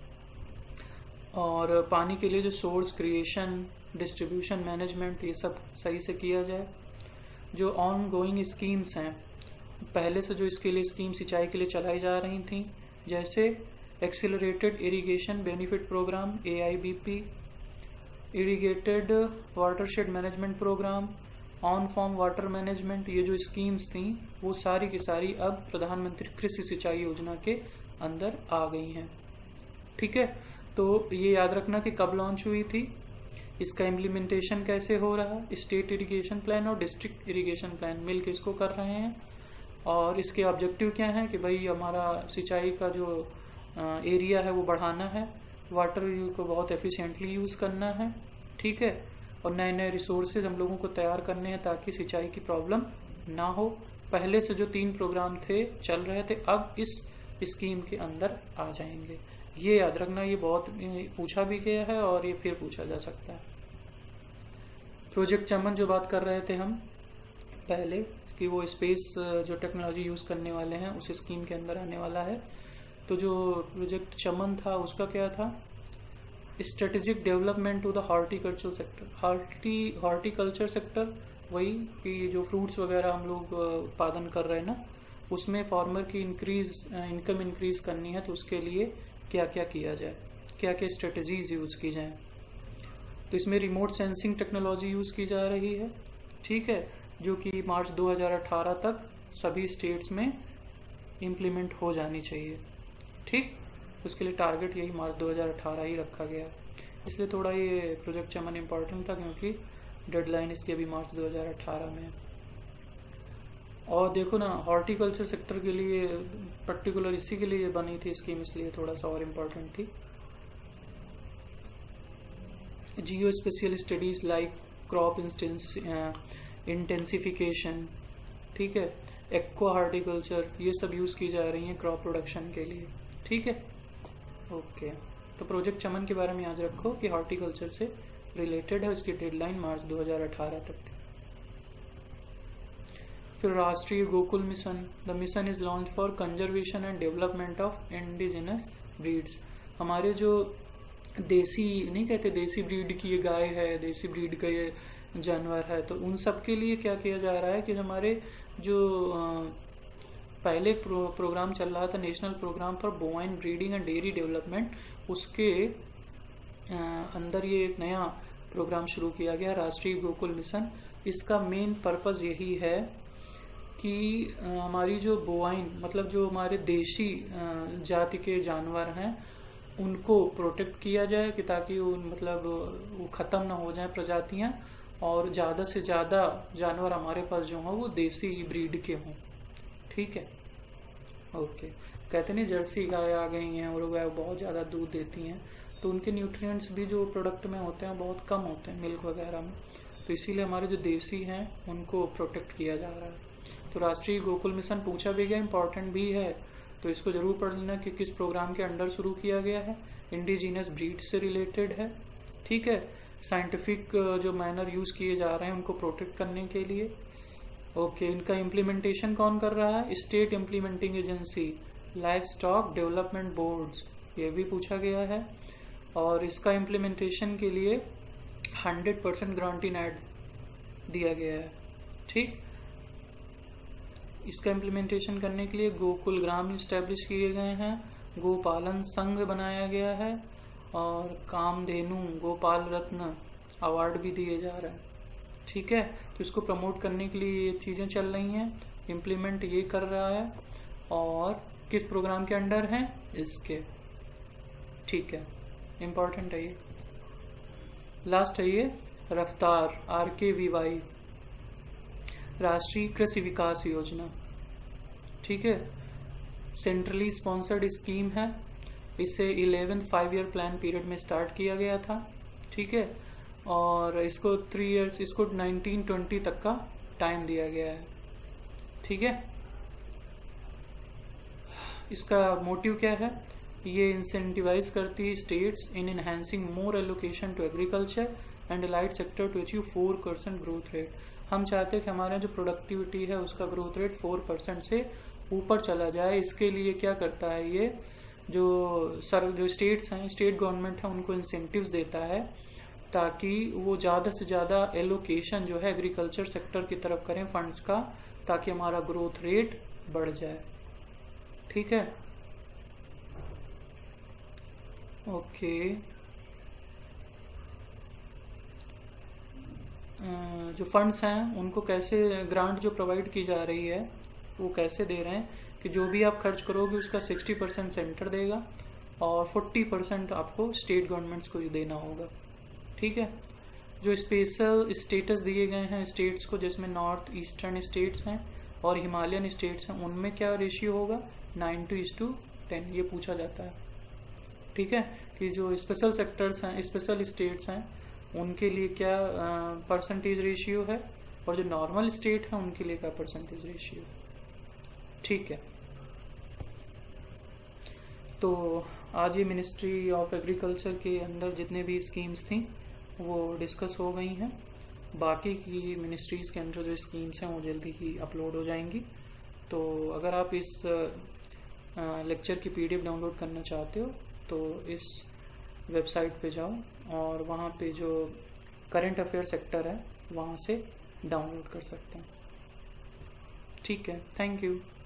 और पानी के लिए जो सोर्स क्रिएशन, डिस्ट्रीब्यूशन मैनेजमेंट, ये सब सही से किया जाए। जो ऑन गोइंग स्कीम्स हैं, पहले से जो इसके लिए स्कीम सिंचाई के लिए चलाई जा रही थी, जैसे accelerated irrigation benefit programme AIBP, irrigated watershed management programme, on farm water management, ये जो स्कीम्स थी वो सारी की सारी अब प्रधानमंत्री कृषि सिंचाई योजना के अंदर आ गई हैं। ठीक है, तो ये याद रखना कि कब लॉन्च हुई थी, इसका इम्प्लीमेंटेशन कैसे हो रहा है। स्टेट इरिगेशन प्लान और डिस्ट्रिक्ट इरिगेशन प्लान मिलकर इसको कर रहे हैं, और इसके ऑब्जेक्टिव क्या है कि भाई हमारा सिंचाई का जो एरिया है वो बढ़ाना है, वाटर को बहुत एफिशिएंटली यूज करना है। ठीक है, और नए नए रिसोर्सेज हम लोगों को तैयार करने हैं ताकि सिंचाई की प्रॉब्लम ना हो, पहले से जो 3 प्रोग्राम थे चल रहे थे अब इस स्कीम के अंदर आ जाएंगे। ये याद रखना, ये बहुत पूछा भी गया है और ये फिर पूछा जा सकता है। प्रोजेक्ट चमन जो बात कर रहे थे हम पहले कि वो स्पेस जो टेक्नोलॉजी यूज करने वाले हैं उस स्कीम के अंदर आने वाला है। तो जो प्रोजेक्ट चमन था उसका क्या था, strategic development to the horticulture sector. Horticulture sector वही कि जो फ्रूट्स वगैरह हम लोग उत्पादन कर रहे हैं ना, उसमें फार्मर की इनकम इंक्रीज करनी है, तो उसके लिए क्या क्या किया जाए, क्या क्या स्ट्रेटजीज यूज की जाए। तो इसमें रिमोट सेंसिंग टेक्नोलॉजी यूज की जा रही है, ठीक है, जो कि मार्च 2018 तक सभी स्टेट्स में इम्प्लीमेंट हो जानी चाहिए। ठीक, उसके लिए टारगेट यही मार्च 2018 ही रखा गया, इसलिए थोड़ा ये प्रोजेक्ट चमन इम्पोर्टेंट था क्योंकि डेडलाइन इसकी अभी मार्च 2018 में है। और देखो ना, हॉर्टिकल्चर सेक्टर के लिए पर्टिकुलर इसी के लिए बनी थी स्कीम, इसलिए थोड़ा सा और इम्पोर्टेंट थी। Geospatial studies like crop intensification, ठीक है, एक्वा हॉर्टिकल्चर, ये सब यूज की जा रही हैं क्रॉप प्रोडक्शन के लिए, ठीक है। ओके, तो प्रोजेक्ट चमन के बारे में याद रखो कि हॉर्टिकल्चर से रिलेटेड है, उसकी डेडलाइन मार्च 2018 तक थी। फिर राष्ट्रीय Gokul mission, the mission is launch for conservation and development of indigenous breeds. हमारे जो देसी, नहीं कहते देसी ब्रीड की ये गाय है, देसी ब्रीड का ये जानवर है, तो उन सब के लिए क्या किया जा रहा है कि हमारे जो पहले प्रोग्राम चल रहा था national programme for bovine breeding and dairy development, उसके अंदर ये एक नया प्रोग्राम शुरू किया गया राष्ट्रीय गोकुल मिशन। इसका मेन पर्पस यही है कि हमारी जो बोवाइन मतलब जो हमारे देशी जाति के जानवर हैं उनको प्रोटेक्ट किया जाए कि ताकि वो खत्म ना हो जाए प्रजातियां, और ज़्यादा से ज़्यादा जानवर हमारे पास जो हों वो देसी ब्रीड के हों, ठीक है। ओके, कहते नहीं जर्सी गाय आ गई हैं और गाय बहुत ज़्यादा दूध देती हैं, तो उनके न्यूट्रिएंट्स भी जो प्रोडक्ट में होते हैं बहुत कम होते हैं मिल्क वगैरह में, तो इसीलिए हमारे जो देसी हैं उनको प्रोटेक्ट किया जा रहा है। तो राष्ट्रीय गोकुल मिशन पूछा भी गया, इंपॉर्टेंट भी है, तो इसको जरूर पढ़ लेना कि किस प्रोग्राम के अंडर शुरू किया गया है, इंडिजिनस ब्रीड से रिलेटेड है, ठीक है। साइंटिफिक जो मैनर यूज किए जा रहे हैं उनको प्रोटेक्ट करने के लिए। ओके, इनका इम्प्लीमेंटेशन कौन कर रहा है, state implementing agency, livestock development boards, ये भी पूछा गया है। और इसका इम्प्लीमेंटेशन के लिए 100% ग्रांट इन एड दिया गया है, ठीक। इसका इम्प्लीमेंटेशन करने के लिए गोकुल ग्राम स्टैब्लिश किए गए हैं, गोपालन संघ बनाया गया है, और कामधेनु गोपाल रत्न अवार्ड भी दिए जा रहे हैं, ठीक है। तो इसको प्रमोट करने के लिए ये चीज़ें चल रही हैं, इम्प्लीमेंट ये कर रहा है, और किस प्रोग्राम के अंडर है इसके, ठीक है, इम्पोर्टेंट है ये। लास्ट है ये रफ्तार RKVY, राष्ट्रीय कृषि विकास योजना, ठीक है, सेंट्रली स्पॉन्सर्ड स्कीम है। इसे 11th 5-year प्लान पीरियड में स्टार्ट किया गया था, ठीक है, और इसको 3 years, इसको 1920 तक का टाइम दिया गया है, ठीक है। इसका मोटिव क्या है, ये इंसेंटिवाइज करती है states in enhancing more allocation to agriculture and allied sector to achieve 4% growth rate. हम चाहते हैं कि हमारा जो प्रोडक्टिविटी है उसका ग्रोथ रेट 4% से ऊपर चला जाए। इसके लिए क्या करता है, ये जो स्टेट्स हैं, स्टेट गवर्नमेंट है, उनको इंसेंटिव्स देता है ताकि वो ज़्यादा से ज़्यादा एलोकेशन जो है एग्रीकल्चर सेक्टर की तरफ करें फंड्स का, ताकि हमारा ग्रोथ रेट बढ़ जाए, ठीक है। ओके, जो फंड्स हैं उनको कैसे, ग्रांट जो प्रोवाइड की जा रही है वो कैसे दे रहे हैं कि जो भी आप खर्च करोगे उसका 60% सेंटर देगा और 40% आपको स्टेट गवर्नमेंट्स को देना होगा, ठीक है। जो स्पेशल स्टेटस दिए गए हैं स्टेट्स को, जिसमें नॉर्थ ईस्टर्न स्टेट्स हैं और हिमालयन स्टेट्स हैं, उनमें क्या रेशियो होगा, 9:10, ये पूछा जाता है, ठीक है, कि जो स्पेशल सेक्टर्स हैं, स्पेशल स्टेट्स हैं, उनके लिए क्या परसेंटेज रेशियो है, और जो नॉर्मल स्टेट है उनके लिए का परसेंटेज रेशियो। ठीक है, तो आज ये मिनिस्ट्री ऑफ एग्रीकल्चर के अंदर जितने भी स्कीम्स थी वो डिस्कस हो गई हैं। बाकी की मिनिस्ट्रीज़ के अंदर जो स्कीम्स हैं वो जल्दी ही अपलोड हो जाएंगी। तो अगर आप इस लेक्चर की PDF डाउनलोड करना चाहते हो तो इस वेबसाइट पे जाओ और वहाँ पे जो करंट अफेयर सेक्टर है वहाँ से डाउनलोड कर सकते हैं। ठीक है, थैंक यू।